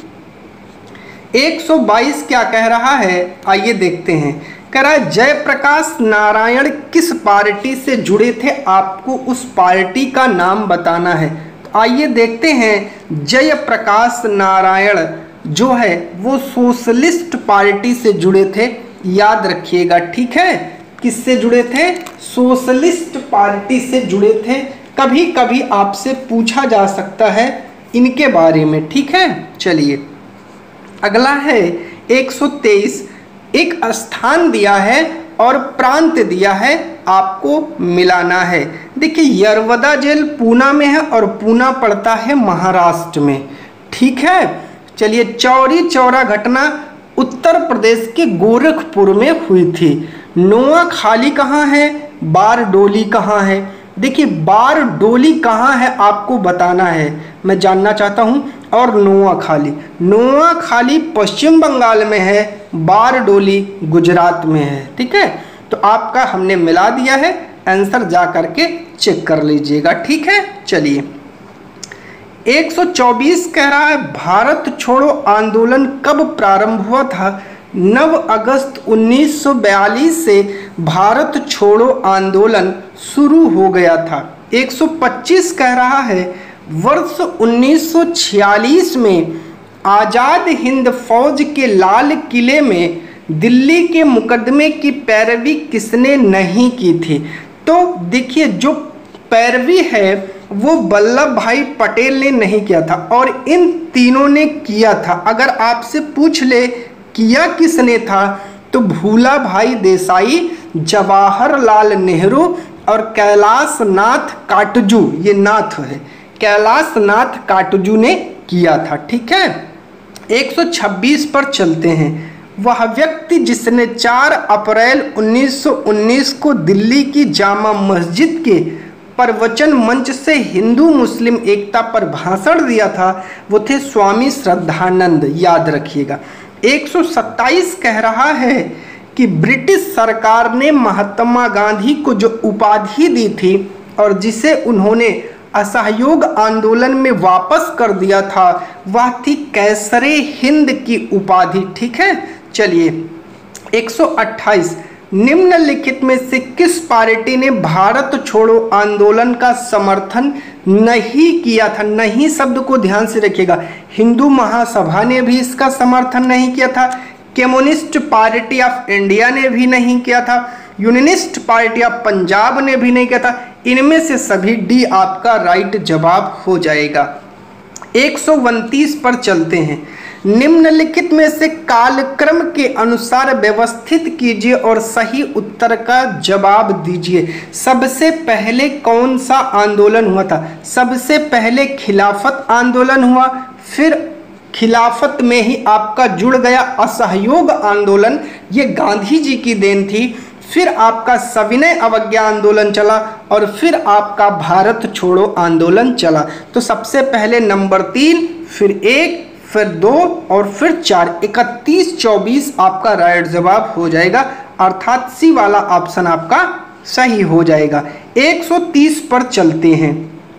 एक सौ बाईस क्या कह रहा है, आइए देखते हैं। कह रहा है जयप्रकाश नारायण किस पार्टी से जुड़े थे? आपको उस पार्टी का नाम बताना है। तो आइए देखते हैं। जयप्रकाश नारायण जो है वो सोशलिस्ट पार्टी से जुड़े थे, याद रखिएगा। ठीक है, किससे जुड़े थे? सोशलिस्ट पार्टी से जुड़े थे। कभी कभी आपसे पूछा जा सकता है इनके बारे में। ठीक है, चलिए, अगला है एक सौ तेईस। एक स्थान दिया है और प्रांत दिया है, आपको मिलाना है। देखिए, यरवदा जेल पूना में है और पूना पड़ता है महाराष्ट्र में। ठीक है, चलिए, चौरी चौरा घटना उत्तर प्रदेश के गोरखपुर में हुई थी। नोआखाली कहाँ है? बारडोली कहाँ है? देखिए, बारडोली कहाँ है आपको बताना है, मैं जानना चाहता हूँ। और नोआखाली, नोआखाली पश्चिम बंगाल में है, बारडोली गुजरात में है। ठीक है, तो आपका हमने मिला दिया है, आंसर जा करके चेक कर लीजिएगा। ठीक है, चलिए, एक सौ चौबीस कह रहा है भारत छोड़ो आंदोलन कब प्रारंभ हुआ था? नौ अगस्त उन्नीस सौ बयालीस से भारत छोड़ो आंदोलन शुरू हो गया था। एक सौ पच्चीस कह रहा है वर्ष उन्नीस सौ छियालीस में आज़ाद हिंद फौज के लाल किले में दिल्ली के मुकदमे की पैरवी किसने नहीं की थी? तो देखिए, जो पैरवी है वो वल्लभ भाई पटेल ने नहीं किया था और इन तीनों ने किया था। अगर आपसे पूछ ले किया किसने था, तो भूला भाई देसाई, जवाहरलाल नेहरू और कैलाश नाथ काटजू, ये नाथ है, कैलाश नाथ काटजू ने किया था। ठीक है, एक सौ छब्बीस पर चलते हैं। वह व्यक्ति जिसने चार अप्रैल उन्नीस सौ उन्नीस को दिल्ली की जामा मस्जिद के प्रवचन मंच से हिंदू मुस्लिम एकता पर भाषण दिया था, वो थे स्वामी श्रद्धानंद। याद रखिएगा। एक सौ सत्ताईस कह रहा है कि ब्रिटिश सरकार ने महात्मा गांधी को जो उपाधि दी थी और जिसे उन्होंने असहयोग आंदोलन में वापस कर दिया था, वह थी कैसरे हिंद की उपाधि। ठीक है, चलिए। एक सौ अट्ठाईस, निम्नलिखित में से किस पार्टी ने भारत छोड़ो आंदोलन का समर्थन नहीं किया था? नहीं शब्द को ध्यान से रखिएगा। हिंदू महासभा ने भी इसका समर्थन नहीं किया था, कम्युनिस्ट पार्टी ऑफ इंडिया ने भी नहीं किया था, यूनियनिस्ट पार्टी ऑफ पंजाब ने भी नहीं किया था। इनमें से सभी डी आपका राइट जवाब हो जाएगा। एक सौ उनतीस पर चलते हैं। निम्नलिखित में से कालक्रम के अनुसार व्यवस्थित कीजिए और सही उत्तर का जवाब दीजिए। सबसे पहले कौन सा आंदोलन हुआ था? सबसे पहले खिलाफत आंदोलन हुआ, फिर खिलाफत में ही आपका जुड़ गया असहयोग आंदोलन, ये गांधी जी की देन थी। फिर आपका सविनय अवज्ञा आंदोलन चला और फिर आपका भारत छोड़ो आंदोलन चला। तो सबसे पहले नंबर तीन, फिर एक, फिर दो और फिर चार। इकतीस चौबीस आपका राइट जवाब हो जाएगा, अर्थात सी वाला ऑप्शन आपका सही हो जाएगा। एक सौ तीस पर चलते हैं।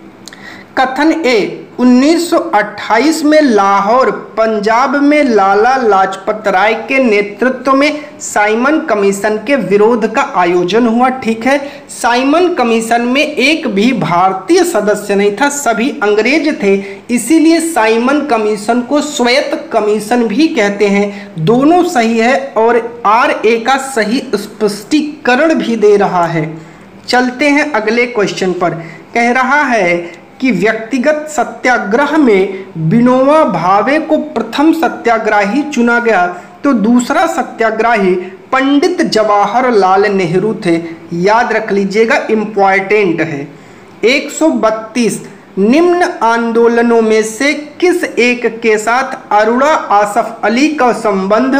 कथन ए, उन्नीस सौ अट्ठाईस में लाहौर पंजाब में लाला लाजपत राय के नेतृत्व में साइमन कमीशन के विरोध का आयोजन हुआ। ठीक है, साइमन कमीशन में एक भी भारतीय सदस्य नहीं था, सभी अंग्रेज थे, इसीलिए साइमन कमीशन को स्वायत्त कमीशन भी कहते हैं। दोनों सही है और आर ए का सही स्पष्टीकरण भी दे रहा है। चलते हैं अगले क्वेश्चन पर। कह रहा है कि व्यक्तिगत सत्याग्रह में विनोबा भावे को प्रथम सत्याग्रही चुना गया, तो दूसरा सत्याग्रही पंडित जवाहरलाल नेहरू थे। याद रख लीजिएगा, इम्पॉर्टेंट है। एक सौ बत्तीस, निम्न आंदोलनों में से किस एक के साथ अरुणा आसफ अली का संबंध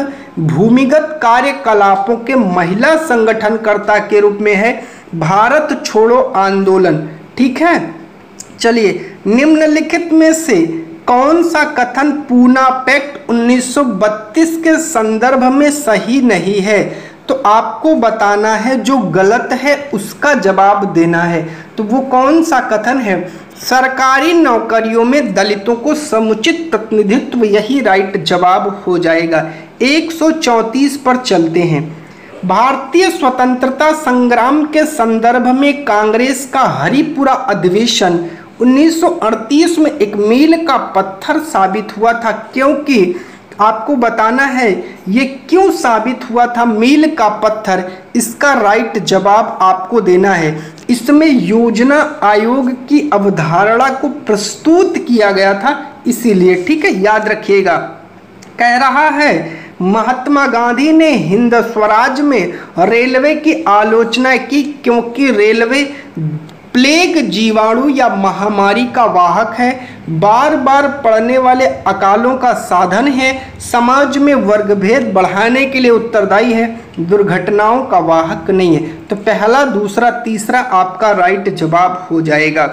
भूमिगत कार्यकलापों के महिला संगठनकर्ता के रूप में है? भारत छोड़ो आंदोलन। ठीक है, चलिए। निम्नलिखित में से कौन सा कथन पूना पैक्ट उन्नीस सौ बत्तीस के संदर्भ में सही नहीं है? तो आपको बताना है, जो गलत है उसका जवाब देना है। तो वो कौन सा कथन है? सरकारी नौकरियों में दलितों को समुचित प्रतिनिधित्व, यही राइट जवाब हो जाएगा। एक सौ चौंतीस पर चलते हैं। भारतीय स्वतंत्रता संग्राम के संदर्भ में कांग्रेस का हरिपुरा अधिवेशन उन्नीस सौ अड़तीस में एक मील का पत्थर साबित हुआ था, क्योंकि आपको बताना है ये क्यों साबित हुआ था मील का पत्थर, इसका राइट जवाब आपको देना है। इसमें योजना आयोग की अवधारणा को प्रस्तुत किया गया था, इसीलिए। ठीक है, याद रखिएगा। कह रहा है महात्मा गांधी ने हिंद स्वराज में रेलवे की आलोचना की, क्योंकि रेलवे प्लेग जीवाणु या महामारी का वाहक है, बार बार पड़ने वाले अकालों का साधन है, समाज में वर्गभेद बढ़ाने के लिए उत्तरदायी है, दुर्घटनाओं का वाहक नहीं है। तो पहला, दूसरा, तीसरा आपका राइट जवाब हो जाएगा।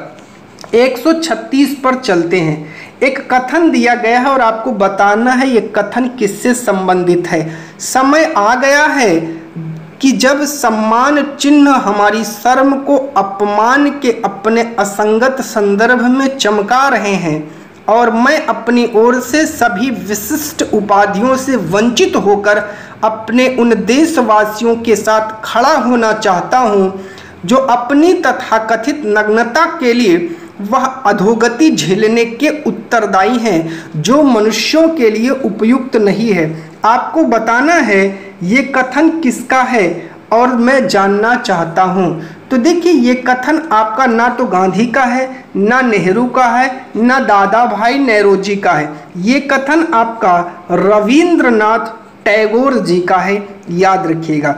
एक सौ छत्तीस पर चलते हैं। एक कथन दिया गया है और आपको बताना है ये कथन किससे संबंधित है। समय आ गया है कि जब सम्मान चिन्ह हमारी शर्म को अपमान के अपने असंगत संदर्भ में चमका रहे हैं और मैं अपनी ओर से सभी विशिष्ट उपाधियों से वंचित होकर अपने उन देशवासियों के साथ खड़ा होना चाहता हूं जो अपनी तथाकथित नग्नता के लिए वह अधोगति झेलने के उत्तरदायी हैं जो मनुष्यों के लिए उपयुक्त नहीं है। आपको बताना है ये कथन किसका है और मैं जानना चाहता हूं। तो देखिए, ये कथन आपका ना तो गांधी का है, ना नेहरू का है, ना दादा भाई नौरोजी का है। ये कथन आपका रविंद्रनाथ टैगोर जी का है। याद रखिएगा।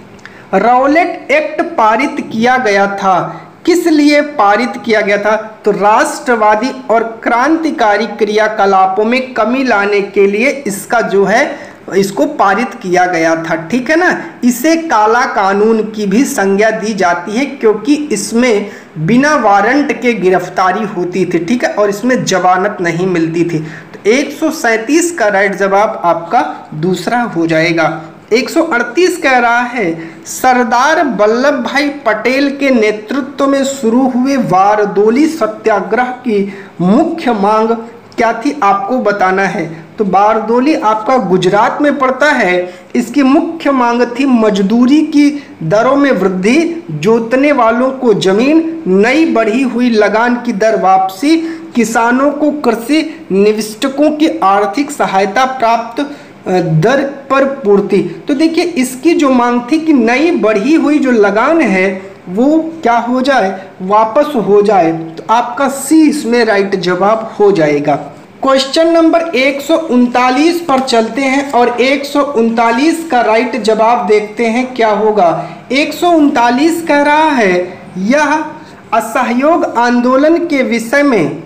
रॉलेट एक्ट पारित किया गया था, किस लिए पारित किया गया था? तो राष्ट्रवादी और क्रांतिकारी क्रियाकलापों में कमी लाने के लिए इसका जो है इसको पारित किया गया था, ठीक है ना। इसे काला कानून की भी संज्ञा दी जाती है क्योंकि इसमें बिना वारंट के गिरफ्तारी होती थी, ठीक है, और इसमें जमानत नहीं मिलती थी। तो एक सौ सैंतीस का राइट जवाब आपका दूसरा हो जाएगा। एक सौ अड़तीस कह रहा है सरदार वल्लभ भाई पटेल के नेतृत्व में शुरू हुए बारदोली सत्याग्रह की मुख्य मांग क्या थी, आपको बताना है। तो बारदोली आपका गुजरात में पड़ता है। इसकी मुख्य मांग थी मजदूरी की दरों में वृद्धि, जोतने वालों को जमीन, नई बढ़ी हुई लगान की दर वापसी, किसानों को कृषि निवेशकों की आर्थिक सहायता प्राप्त दर पर पूर्ति। तो देखिए इसकी जो मांग थी कि नई बढ़ी हुई जो लगान है वो क्या हो जाए, वापस हो जाए। तो आपका सी इसमें राइट जवाब हो जाएगा। क्वेश्चन नंबर एक सौ उनतालीस पर चलते हैं और एक सौ उनतालीस का राइट जवाब देखते हैं क्या होगा। एक सौ उनतालीस कह रहा है यह असहयोग आंदोलन के विषय में,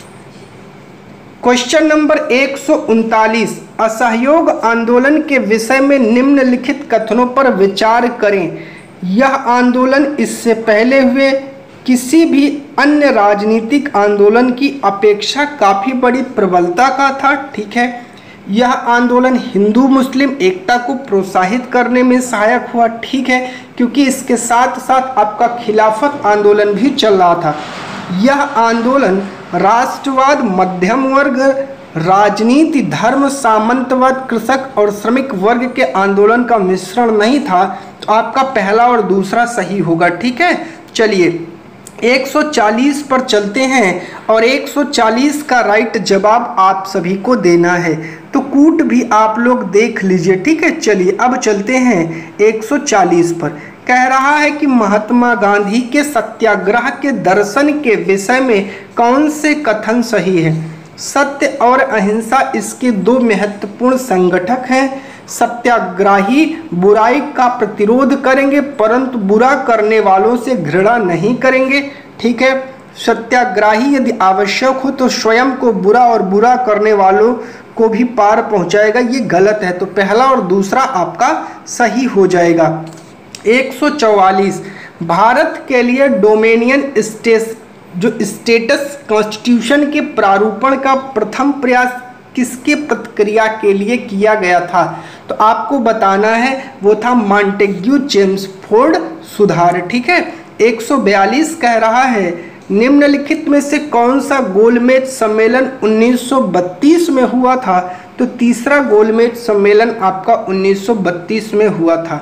क्वेश्चन नंबर एक सौ उनतालीस, असहयोग आंदोलन के विषय में निम्नलिखित कथनों पर विचार करें। यह आंदोलन इससे पहले हुए किसी भी अन्य राजनीतिक आंदोलन की अपेक्षा काफ़ी बड़ी प्रबलता का था, ठीक है। यह आंदोलन हिंदू मुस्लिम एकता को प्रोत्साहित करने में सहायक हुआ, ठीक है, क्योंकि इसके साथ साथ आपका खिलाफत आंदोलन भी चल रहा था। यह आंदोलन राष्ट्रवाद, मध्यम वर्ग, राजनीति, धर्म, सामंतवाद, कृषक और श्रमिक वर्ग के आंदोलन का मिश्रण नहीं था। तो आपका पहला और दूसरा सही होगा, ठीक है। चलिए एक सौ चालीस पर चलते हैं और एक सौ चालीस का राइट जवाब आप सभी को देना है। तो कूट भी आप लोग देख लीजिए, ठीक है। चलिए अब चलते हैं एक सौ चालीस पर। कह रहा है कि महात्मा गांधी के सत्याग्रह के दर्शन के विषय में कौन से कथन सही है। सत्य और अहिंसा इसके दो महत्वपूर्ण संगठक हैं। सत्याग्रही बुराई का प्रतिरोध करेंगे परंतु बुरा करने वालों से घृणा नहीं करेंगे, ठीक है। सत्याग्रही यदि आवश्यक हो तो स्वयं को बुरा और बुरा करने वालों को भी पार पहुंचाएगा, ये गलत है। तो पहला और दूसरा आपका सही हो जाएगा। एक सौ चौवालीस, भारत के लिए डोमेनियन स्टेस जो स्टेटस कॉन्स्टिट्यूशन के प्रारूपण का प्रथम प्रयास किसके प्रतिक्रिया के लिए किया गया था। तो आपको बताना है वो था मॉन्टेग्यू चेम्सफोर्ड सुधार, ठीक है। एक सौ बयालीस कह रहा है निम्नलिखित में से कौन सा गोलमेज सम्मेलन उन्नीस सौ बत्तीस में हुआ था। तो तीसरा गोलमेज सम्मेलन आपका उन्नीस सौ बत्तीस में हुआ था।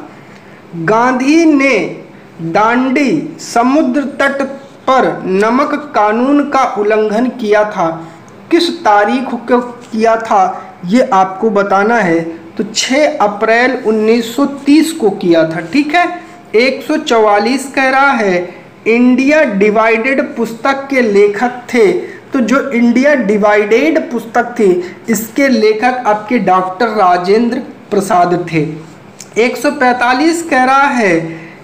गांधी ने दांडी समुद्र तट पर नमक कानून का उल्लंघन किया था, किस तारीख को किया था ये आपको बताना है। तो छह अप्रैल उन्नीस सौ तीस को किया था, ठीक है। एक सौ चौवालीस कह रहा है इंडिया डिवाइडेड पुस्तक के लेखक थे। तो जो इंडिया डिवाइडेड पुस्तक थी इसके लेखक आपके डॉक्टर राजेंद्र प्रसाद थे। एक सौ पैंतालीस कह रहा है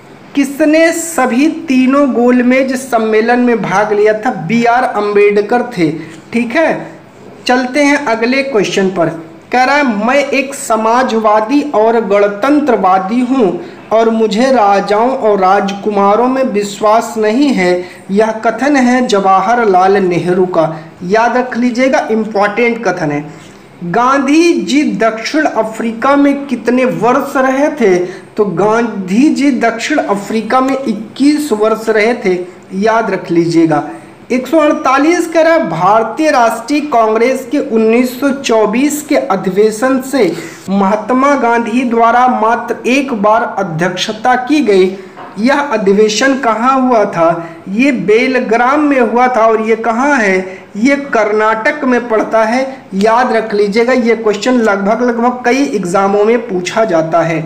किसने सभी तीनों गोलमेज सम्मेलन में भाग लिया था। बी आर अम्बेडकर थे, ठीक है। चलते हैं अगले क्वेश्चन पर। कह रहा है मैं एक समाजवादी और गणतंत्रवादी हूँ और मुझे राजाओं और राजकुमारों में विश्वास नहीं है। यह कथन है जवाहरलाल नेहरू का, याद रख लीजिएगा, इम्पॉर्टेंट कथन है। गांधी जी दक्षिण अफ्रीका में कितने वर्ष रहे थे। तो गांधी जी दक्षिण अफ्रीका में इक्कीस वर्ष रहे थे, याद रख लीजिएगा। एक सौ अड़तालीस कह रहा है भारतीय राष्ट्रीय कांग्रेस के उन्नीस सौ चौबीस के अधिवेशन से महात्मा गांधी द्वारा मात्र एक बार अध्यक्षता की गई। यह अधिवेशन कहाँ हुआ था। ये बेलग्राम में हुआ था और ये कहाँ है, ये कर्नाटक में पड़ता है, याद रख लीजिएगा। ये क्वेश्चन लगभग लगभग कई एग्जामों में पूछा जाता है।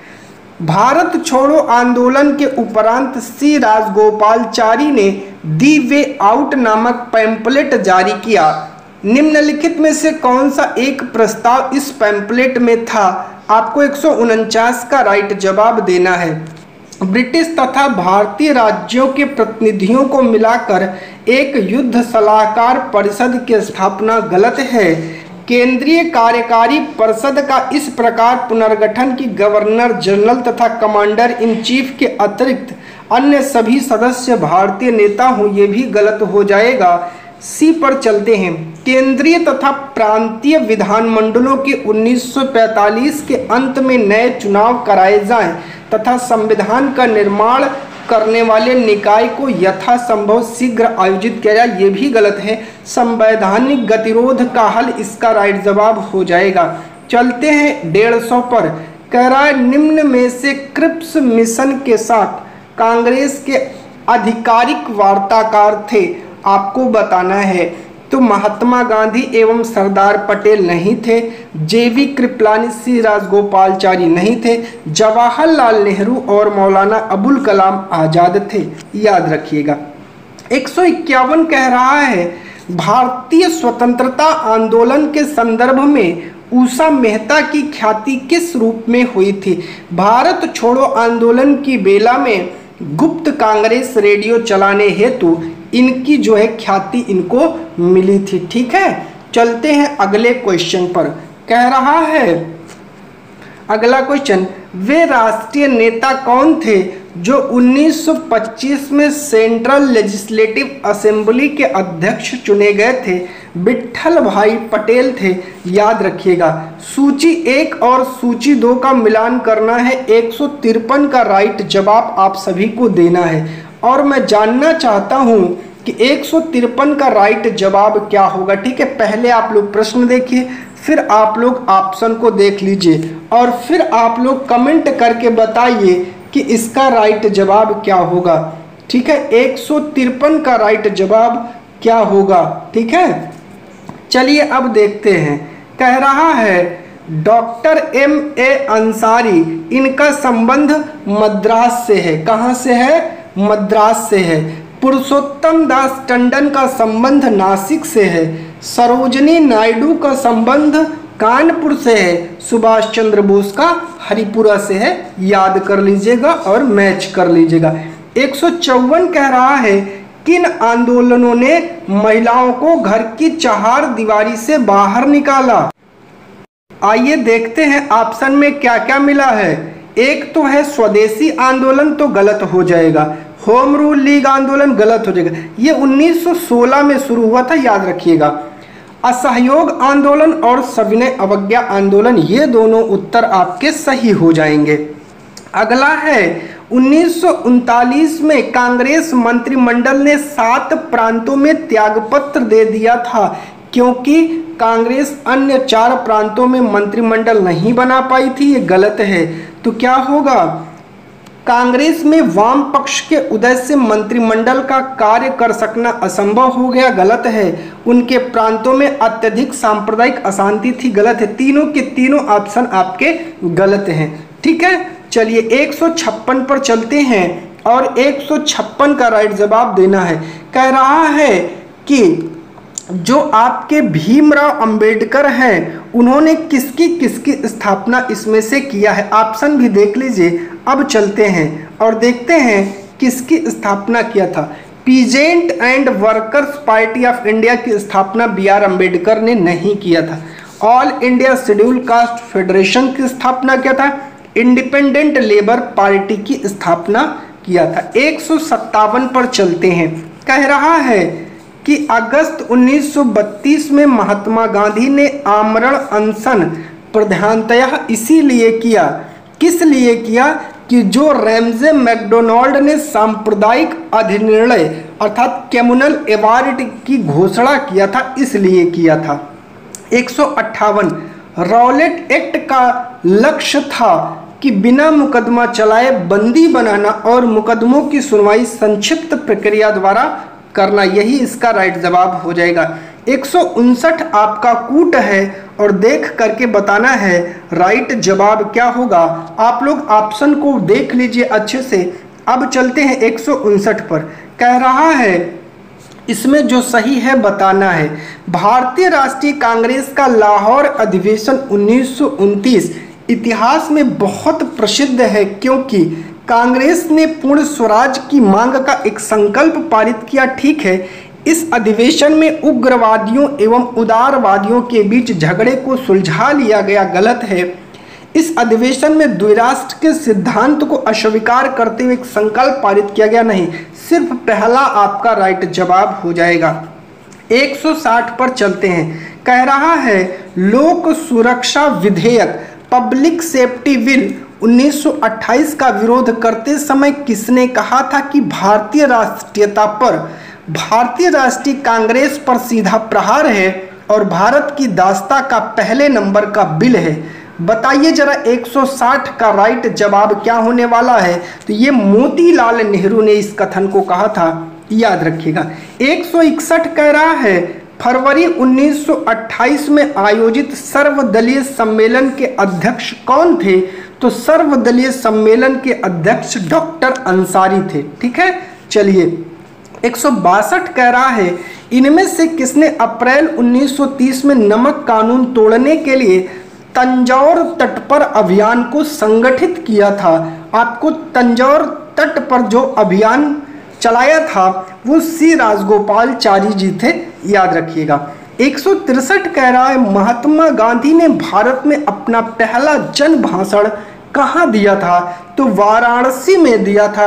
भारत छोड़ो आंदोलन के उपरांत सी राजगोपालचारी ने दी वे आउट नामक पैम्पलेट जारी किया। निम्नलिखित में से कौन सा एक प्रस्ताव इस पैम्पलेट में था। आपको एक सौ उनचास का राइट जवाब देना है। ब्रिटिश तथा भारतीय राज्यों के प्रतिनिधियों को मिलाकर एक युद्ध सलाहकार परिषद की स्थापना गलत है। केंद्रीय कार्यकारी परिषद का इस प्रकार पुनर्गठन की गवर्नर जनरल तथा कमांडर इन चीफ के अतिरिक्त अन्य सभी सदस्य भारतीय नेता हों, ये भी गलत हो जाएगा। सी पर चलते हैं। केंद्रीय तथा प्रांतीय विधानमंडलों के उन्नीस सौ पैंतालीस के अंत में नए चुनाव कराए जाएं तथा संविधान का निर्माण करने वाले निकाय को यथासंभव शीघ्र आयोजित किया जाए, ये भी गलत है। संवैधानिक गतिरोध का हल इसका राइट जवाब हो जाएगा। चलते हैं डेढ़ सौ पर। कह रहा है निम्न में से क्रिप्स मिशन के साथ कांग्रेस के आधिकारिक वार्ताकार थे, आपको बताना है। तो महात्मा गांधी एवं सरदार पटेल नहीं थे, जेवी कृपलानी, सी राजगोपालचारी नहीं थे, जवाहरलाल नेहरू और मौलाना अबुल कलाम आजाद थे, याद रखिएगा। एक सौ इक्यावन कह रहा है भारतीय स्वतंत्रता आंदोलन के संदर्भ में उषा मेहता की ख्याति किस रूप में हुई थी? भारत छोड़ो आंदोलन की बेला में गुप्त कांग्रेस रेडियो चलाने हेतु इनकी जो है ख्याति इनको मिली थी। ठीक है, चलते हैं अगले क्वेश्चन पर। कह रहा है अगला क्वेश्चन, वे राष्ट्रीय नेता कौन थे जो उन्नीस सौ पच्चीस में सेंट्रल लेजिस्लेटिव असेंबली के अध्यक्ष चुने गए थे? विट्ठल भाई पटेल थे, याद रखिएगा। सूची एक और सूची दो का मिलान करना है, एक सौ तिरपन का राइट जवाब आप सभी को देना है। और मैं जानना चाहता हूं कि एक सौ तिरपन का राइट जवाब क्या होगा। ठीक है, पहले आप लोग प्रश्न देखिए, फिर आप लोग ऑप्शन को देख लीजिए और फिर आप लोग कमेंट करके बताइए कि इसका राइट जवाब क्या होगा। ठीक है, एक सौ तिरपन का राइट जवाब क्या होगा। ठीक है, चलिए अब देखते हैं। कह रहा है डॉक्टर एम ए अंसारी, इनका संबंध मद्रास से है। कहाँ से है? मद्रास से है। पुरुषोत्तम दास टंडन का संबंध नासिक से है। सरोजनी नायडू का संबंध कानपुर से है। सुभाष चंद्र बोस का हरिपुरा से है, याद कर लीजिएगा और मैच कर लीजिएगा। एक सौ चौवन कह रहा है किन आंदोलनों ने महिलाओं को घर की चहार दीवारी से बाहर निकाला? आइए देखते हैं ऑप्शन में क्या क्या मिला है। एक तो है स्वदेशी आंदोलन, तो गलत हो जाएगा। होम रूल लीग आंदोलन गलत हो जाएगा, ये उन्नीस सौ सोलह में शुरू हुआ था, याद रखिएगा। असहयोग आंदोलन और सविनय अवज्ञा आंदोलन, ये दोनों उत्तर आपके सही हो जाएंगे। अगला है उन्नीस सौ उनतालीस में कांग्रेस मंत्रिमंडल ने सात प्रांतों में त्यागपत्र दे दिया था क्योंकि कांग्रेस अन्य चार प्रांतों में मंत्रिमंडल नहीं बना पाई थी, ये गलत है। तो क्या होगा? कांग्रेस में वाम पक्ष के उदय से मंत्रिमंडल का कार्य कर सकना असंभव हो गया, गलत है। उनके प्रांतों में अत्यधिक सांप्रदायिक अशांति थी, गलत है। तीनों के तीनों ऑप्शन आपके गलत हैं। ठीक है, चलिए एक सौ छप्पन पर चलते हैं और एक सौ छप्पन का राइट जवाब देना है। कह रहा है कि जो आपके भीमराव अंबेडकर हैं उन्होंने किसकी किसकी स्थापना इसमें से किया है? ऑप्शन भी देख लीजिए। अब चलते हैं और देखते हैं किसकी स्थापना किया था। Peasant and workers party of India की स्थापना बी आर अम्बेडकर ने नहीं किया था। All India scheduled caste federation की स्थापना किया था। इंडिपेंडेंट लेबर पार्टी की स्थापना किया था। एक सौ सत्तावन पर चलते हैं। कह रहा है कि अगस्त उन्नीस सौ बत्तीस में महात्मा गांधी ने आमरण अनशन प्रधानतया इसीलिए किया, किस लिए किया कि जो रैमजे मैकडोनाल्ड ने सांप्रदायिक अधिनिर्णय अर्थात कम्युनल अवार्ड की घोषणा किया था, इसलिए किया था। एक सौ अट्ठावन रॉलेट एक्ट का लक्ष्य था कि बिना मुकदमा चलाए बंदी बनाना और मुकदमों की सुनवाई संक्षिप्त प्रक्रिया द्वारा करना, यही इसका राइट जवाब हो जाएगा। एक सौ उनसठ आपका कूट है और देख करके बताना है राइट जवाब क्या होगा। आप लोग ऑप्शन को देख लीजिए अच्छे से। अब चलते हैं एक सौ उनसठ पर। कह रहा है इसमें जो सही है बताना है। भारतीय राष्ट्रीय कांग्रेस का लाहौर अधिवेशन उन्नीस सौ उनतीस इतिहास में बहुत प्रसिद्ध है क्योंकि कांग्रेस ने पूर्ण स्वराज की मांग का एक संकल्प पारित किया। ठीक है, इस अधिवेशन में उग्रवादियों एवं उदारवादियों के बीच झगड़े को सुलझा लिया गया गलत है। इस अधिवेशन में द्विराष्ट्र के सिद्धांत को अस्वीकार करते हुए एक संकल्प पारित किया गया नहीं। सिर्फ पहला आपका राइट जवाब हो जाएगा। एक सौ साठ पर चलते हैं। कह रहा है लोक सुरक्षा विधेयक पब्लिक सेफ्टी बिल उन्नीस सौ अट्ठाईस का विरोध करते समय किसने कहा था कि भारतीय राष्ट्रीयता पर, भारतीय राष्ट्रीय कांग्रेस पर सीधा प्रहार है और भारत की दास्ता का पहले नंबर का बिल है। बताइए जरा एक सौ साठ का राइट जवाब क्या होने वाला है। तो ये मोतीलाल नेहरू ने इस कथन को कहा था, याद रखिएगा। एक सौ इकसठ कह रहा है फरवरी उन्नीस सौ अट्ठाईस में आयोजित सर्वदलीय सम्मेलन के अध्यक्ष कौन थे। तो सर्वदलीय सम्मेलन के अध्यक्ष डॉक्टर अंसारी थे। ठीक है, चलिए एक सौ बासठ कह रहा है इनमें से किसने अप्रैल उन्नीस सौ तीस में नमक कानून तोड़ने के लिए तंजौर तट पर अभियान को संगठित किया था। आपको तंजौर तट पर जो अभियान चलाया था वो सी राजगोपालचारी जी थे, याद रखिएगा। एक सौ तिरसठ कह रहा है महात्मा गांधी ने भारत में अपना पहला जन भाषण कहाँ दिया था। तो वाराणसी में दिया था,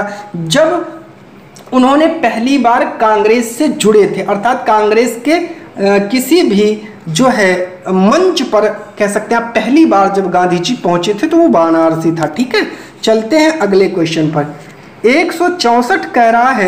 जब उन्होंने पहली बार कांग्रेस से जुड़े थे, अर्थात कांग्रेस के आ, किसी भी जो है मंच पर कह सकते हैं पहली बार जब गांधी जी पहुंचे थे तो वो वाराणसी था। ठीक है, चलते हैं अगले क्वेश्चन पर। एक सौ चौसठ कह रहा है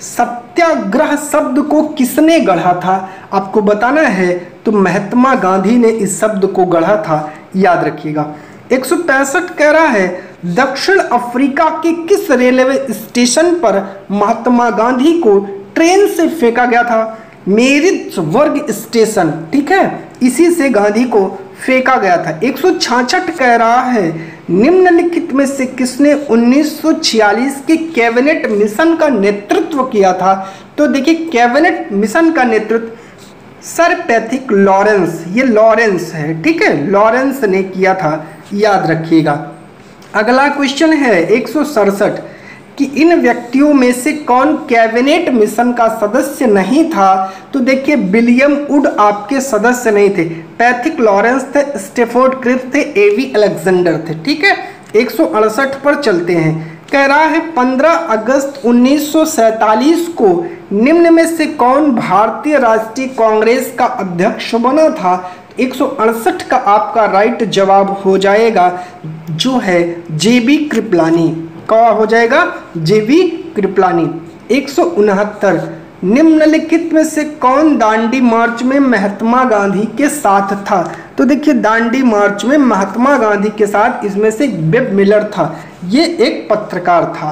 सत्याग्रह शब्द को किसने गढ़ा था। आपको बताना है तो महात्मा गांधी ने इस शब्द को गढ़ा था, याद रखिएगा। एक सौ पैंसठ कह रहा है दक्षिण अफ्रीका के किस रेलवे स्टेशन पर महात्मा गांधी को ट्रेन से फेंका गया था। मेरिट्सबर्ग स्टेशन, ठीक है, इसी से गांधी को फेंका गया था। एक सौ छियासठ कह रहा है निम्नलिखित में से किसने उन्नीस सौ छियालीस के कैबिनेट मिशन का नेतृत्व किया था। तो देखिए कैबिनेट मिशन का नेतृत्व सर पैथिक लॉरेंस, ये लॉरेंस है, ठीक है, लॉरेंस ने किया था, याद रखिएगा। अगला क्वेश्चन है एक सौ सड़सठ कि इन व्यक्तियों में से कौन कैबिनेट मिशन का सदस्य नहीं था। तो देखिए विलियम वुड आपके सदस्य नहीं थे, पैथिक लॉरेंस थे, स्टेफोर्ड क्रिप्स थे, एवी अलेक्जेंडर थे। ठीक है, एक सौ अड़सठ पर चलते हैं। कह रहा है पंद्रह अगस्त उन्नीस सौ सैंतालीस को निम्न में से कौन भारतीय राष्ट्रीय कांग्रेस का अध्यक्ष बना था। एक सौ अड़सठ का आपका राइट जवाब हो जाएगा जो है जेबी कृपलानी। क्या हो जाएगा? जेबी कृपलानी। एक सौ उनहत्तर निम्नलिखित में से कौन दांडी मार्च में महात्मा गांधी के साथ था। तो देखिए दांडी मार्च में महात्मा गांधी के साथ इसमें से वेब मिलर था, ये एक पत्रकार था।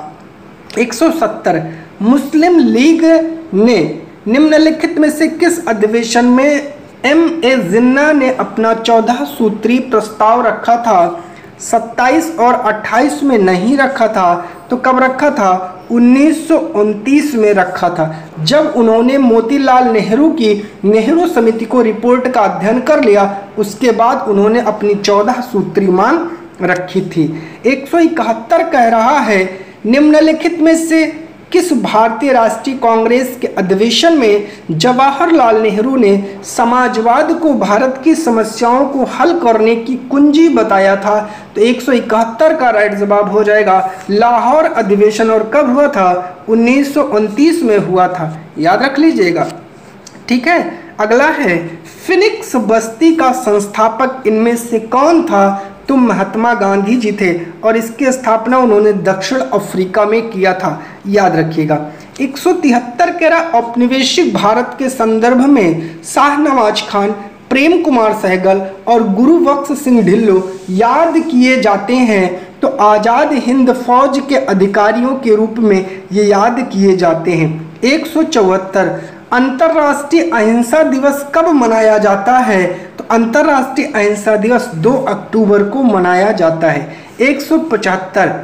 एक सौ सत्तर मुस्लिम लीग ने निम्नलिखित में से किस अधिवेशन में एम ए जिन्ना ने अपना चौदह सूत्री प्रस्ताव रखा था। सत्ताईस और अट्ठाईस में नहीं रखा था, तो कब रखा था? उन्नीस सौ उनतीस में रखा था, जब उन्होंने मोतीलाल नेहरू की नेहरू समिति को रिपोर्ट का अध्ययन कर लिया, उसके बाद उन्होंने अपनी चौदह सूत्री मांग रखी थी। एक सौ इकहत्तर कह रहा है निम्नलिखित में से किस भारतीय राष्ट्रीय कांग्रेस के अधिवेशन में जवाहरलाल नेहरू ने समाजवाद को भारत की समस्याओं को हल करने की कुंजी बताया था। तो एक सौ इकहत्तर का राइट जवाब हो जाएगा लाहौर अधिवेशन। और कब हुआ था? उन्नीस सौ उनतीस में हुआ था, याद रख लीजिएगा। ठीक है, अगला है फिनिक्स बस्ती का संस्थापक इनमें से कौन था। तो महात्मा गांधी जी थे और इसकी स्थापना उन्होंने दक्षिण अफ्रीका में किया था, याद रखिएगा। एक सौ तिहत्तर कह रहा औपनिवेशिक भारत के संदर्भ में शाहनवाज खान, प्रेम कुमार सहगल और गुरुबख्श सिंह ढिल्लो याद किए जाते हैं। तो आज़ाद हिंद फौज के अधिकारियों के रूप में ये याद किए जाते हैं। एक सौ चौहत्तर अंतर्राष्ट्रीय अहिंसा दिवस कब मनाया जाता है। तो अंतर्राष्ट्रीय अहिंसा दिवस दो अक्टूबर को मनाया जाता है। एक सौ पचहत्तर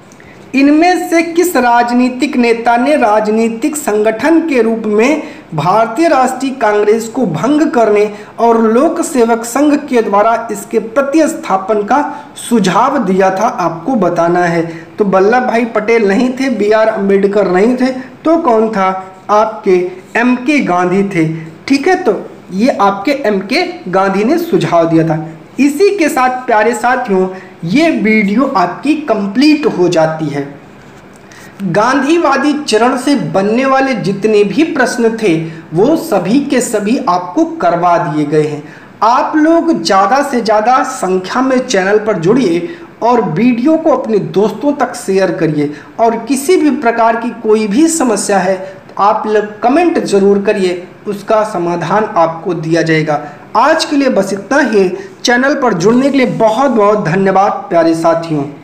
इनमें से किस राजनीतिक नेता ने राजनीतिक संगठन के रूप में भारतीय राष्ट्रीय कांग्रेस को भंग करने और लोक सेवक संघ के द्वारा इसके प्रतिस्थापन का सुझाव दिया था, आपको बताना है। तो वल्लभ भाई पटेल नहीं थे, बी आर अम्बेडकर नहीं थे, तो कौन था? आपके एम के गांधी थे। ठीक है, तो ये आपके एम के गांधी ने सुझाव दिया था। इसी के साथ प्यारे साथियों ये वीडियो आपकी कंप्लीट हो जाती है। गांधीवादी चरण से बनने वाले जितने भी प्रश्न थे वो सभी के सभी आपको करवा दिए गए हैं। आप लोग ज़्यादा से ज़्यादा संख्या में चैनल पर जुड़िए और वीडियो को अपने दोस्तों तक शेयर करिए, और किसी भी प्रकार की कोई भी समस्या है तो आप लोग कमेंट जरूर करिए, उसका समाधान आपको दिया जाएगा। आज के लिए बस इतना ही। चैनल पर जुड़ने के लिए बहुत बहुत धन्यवाद प्यारे साथियों।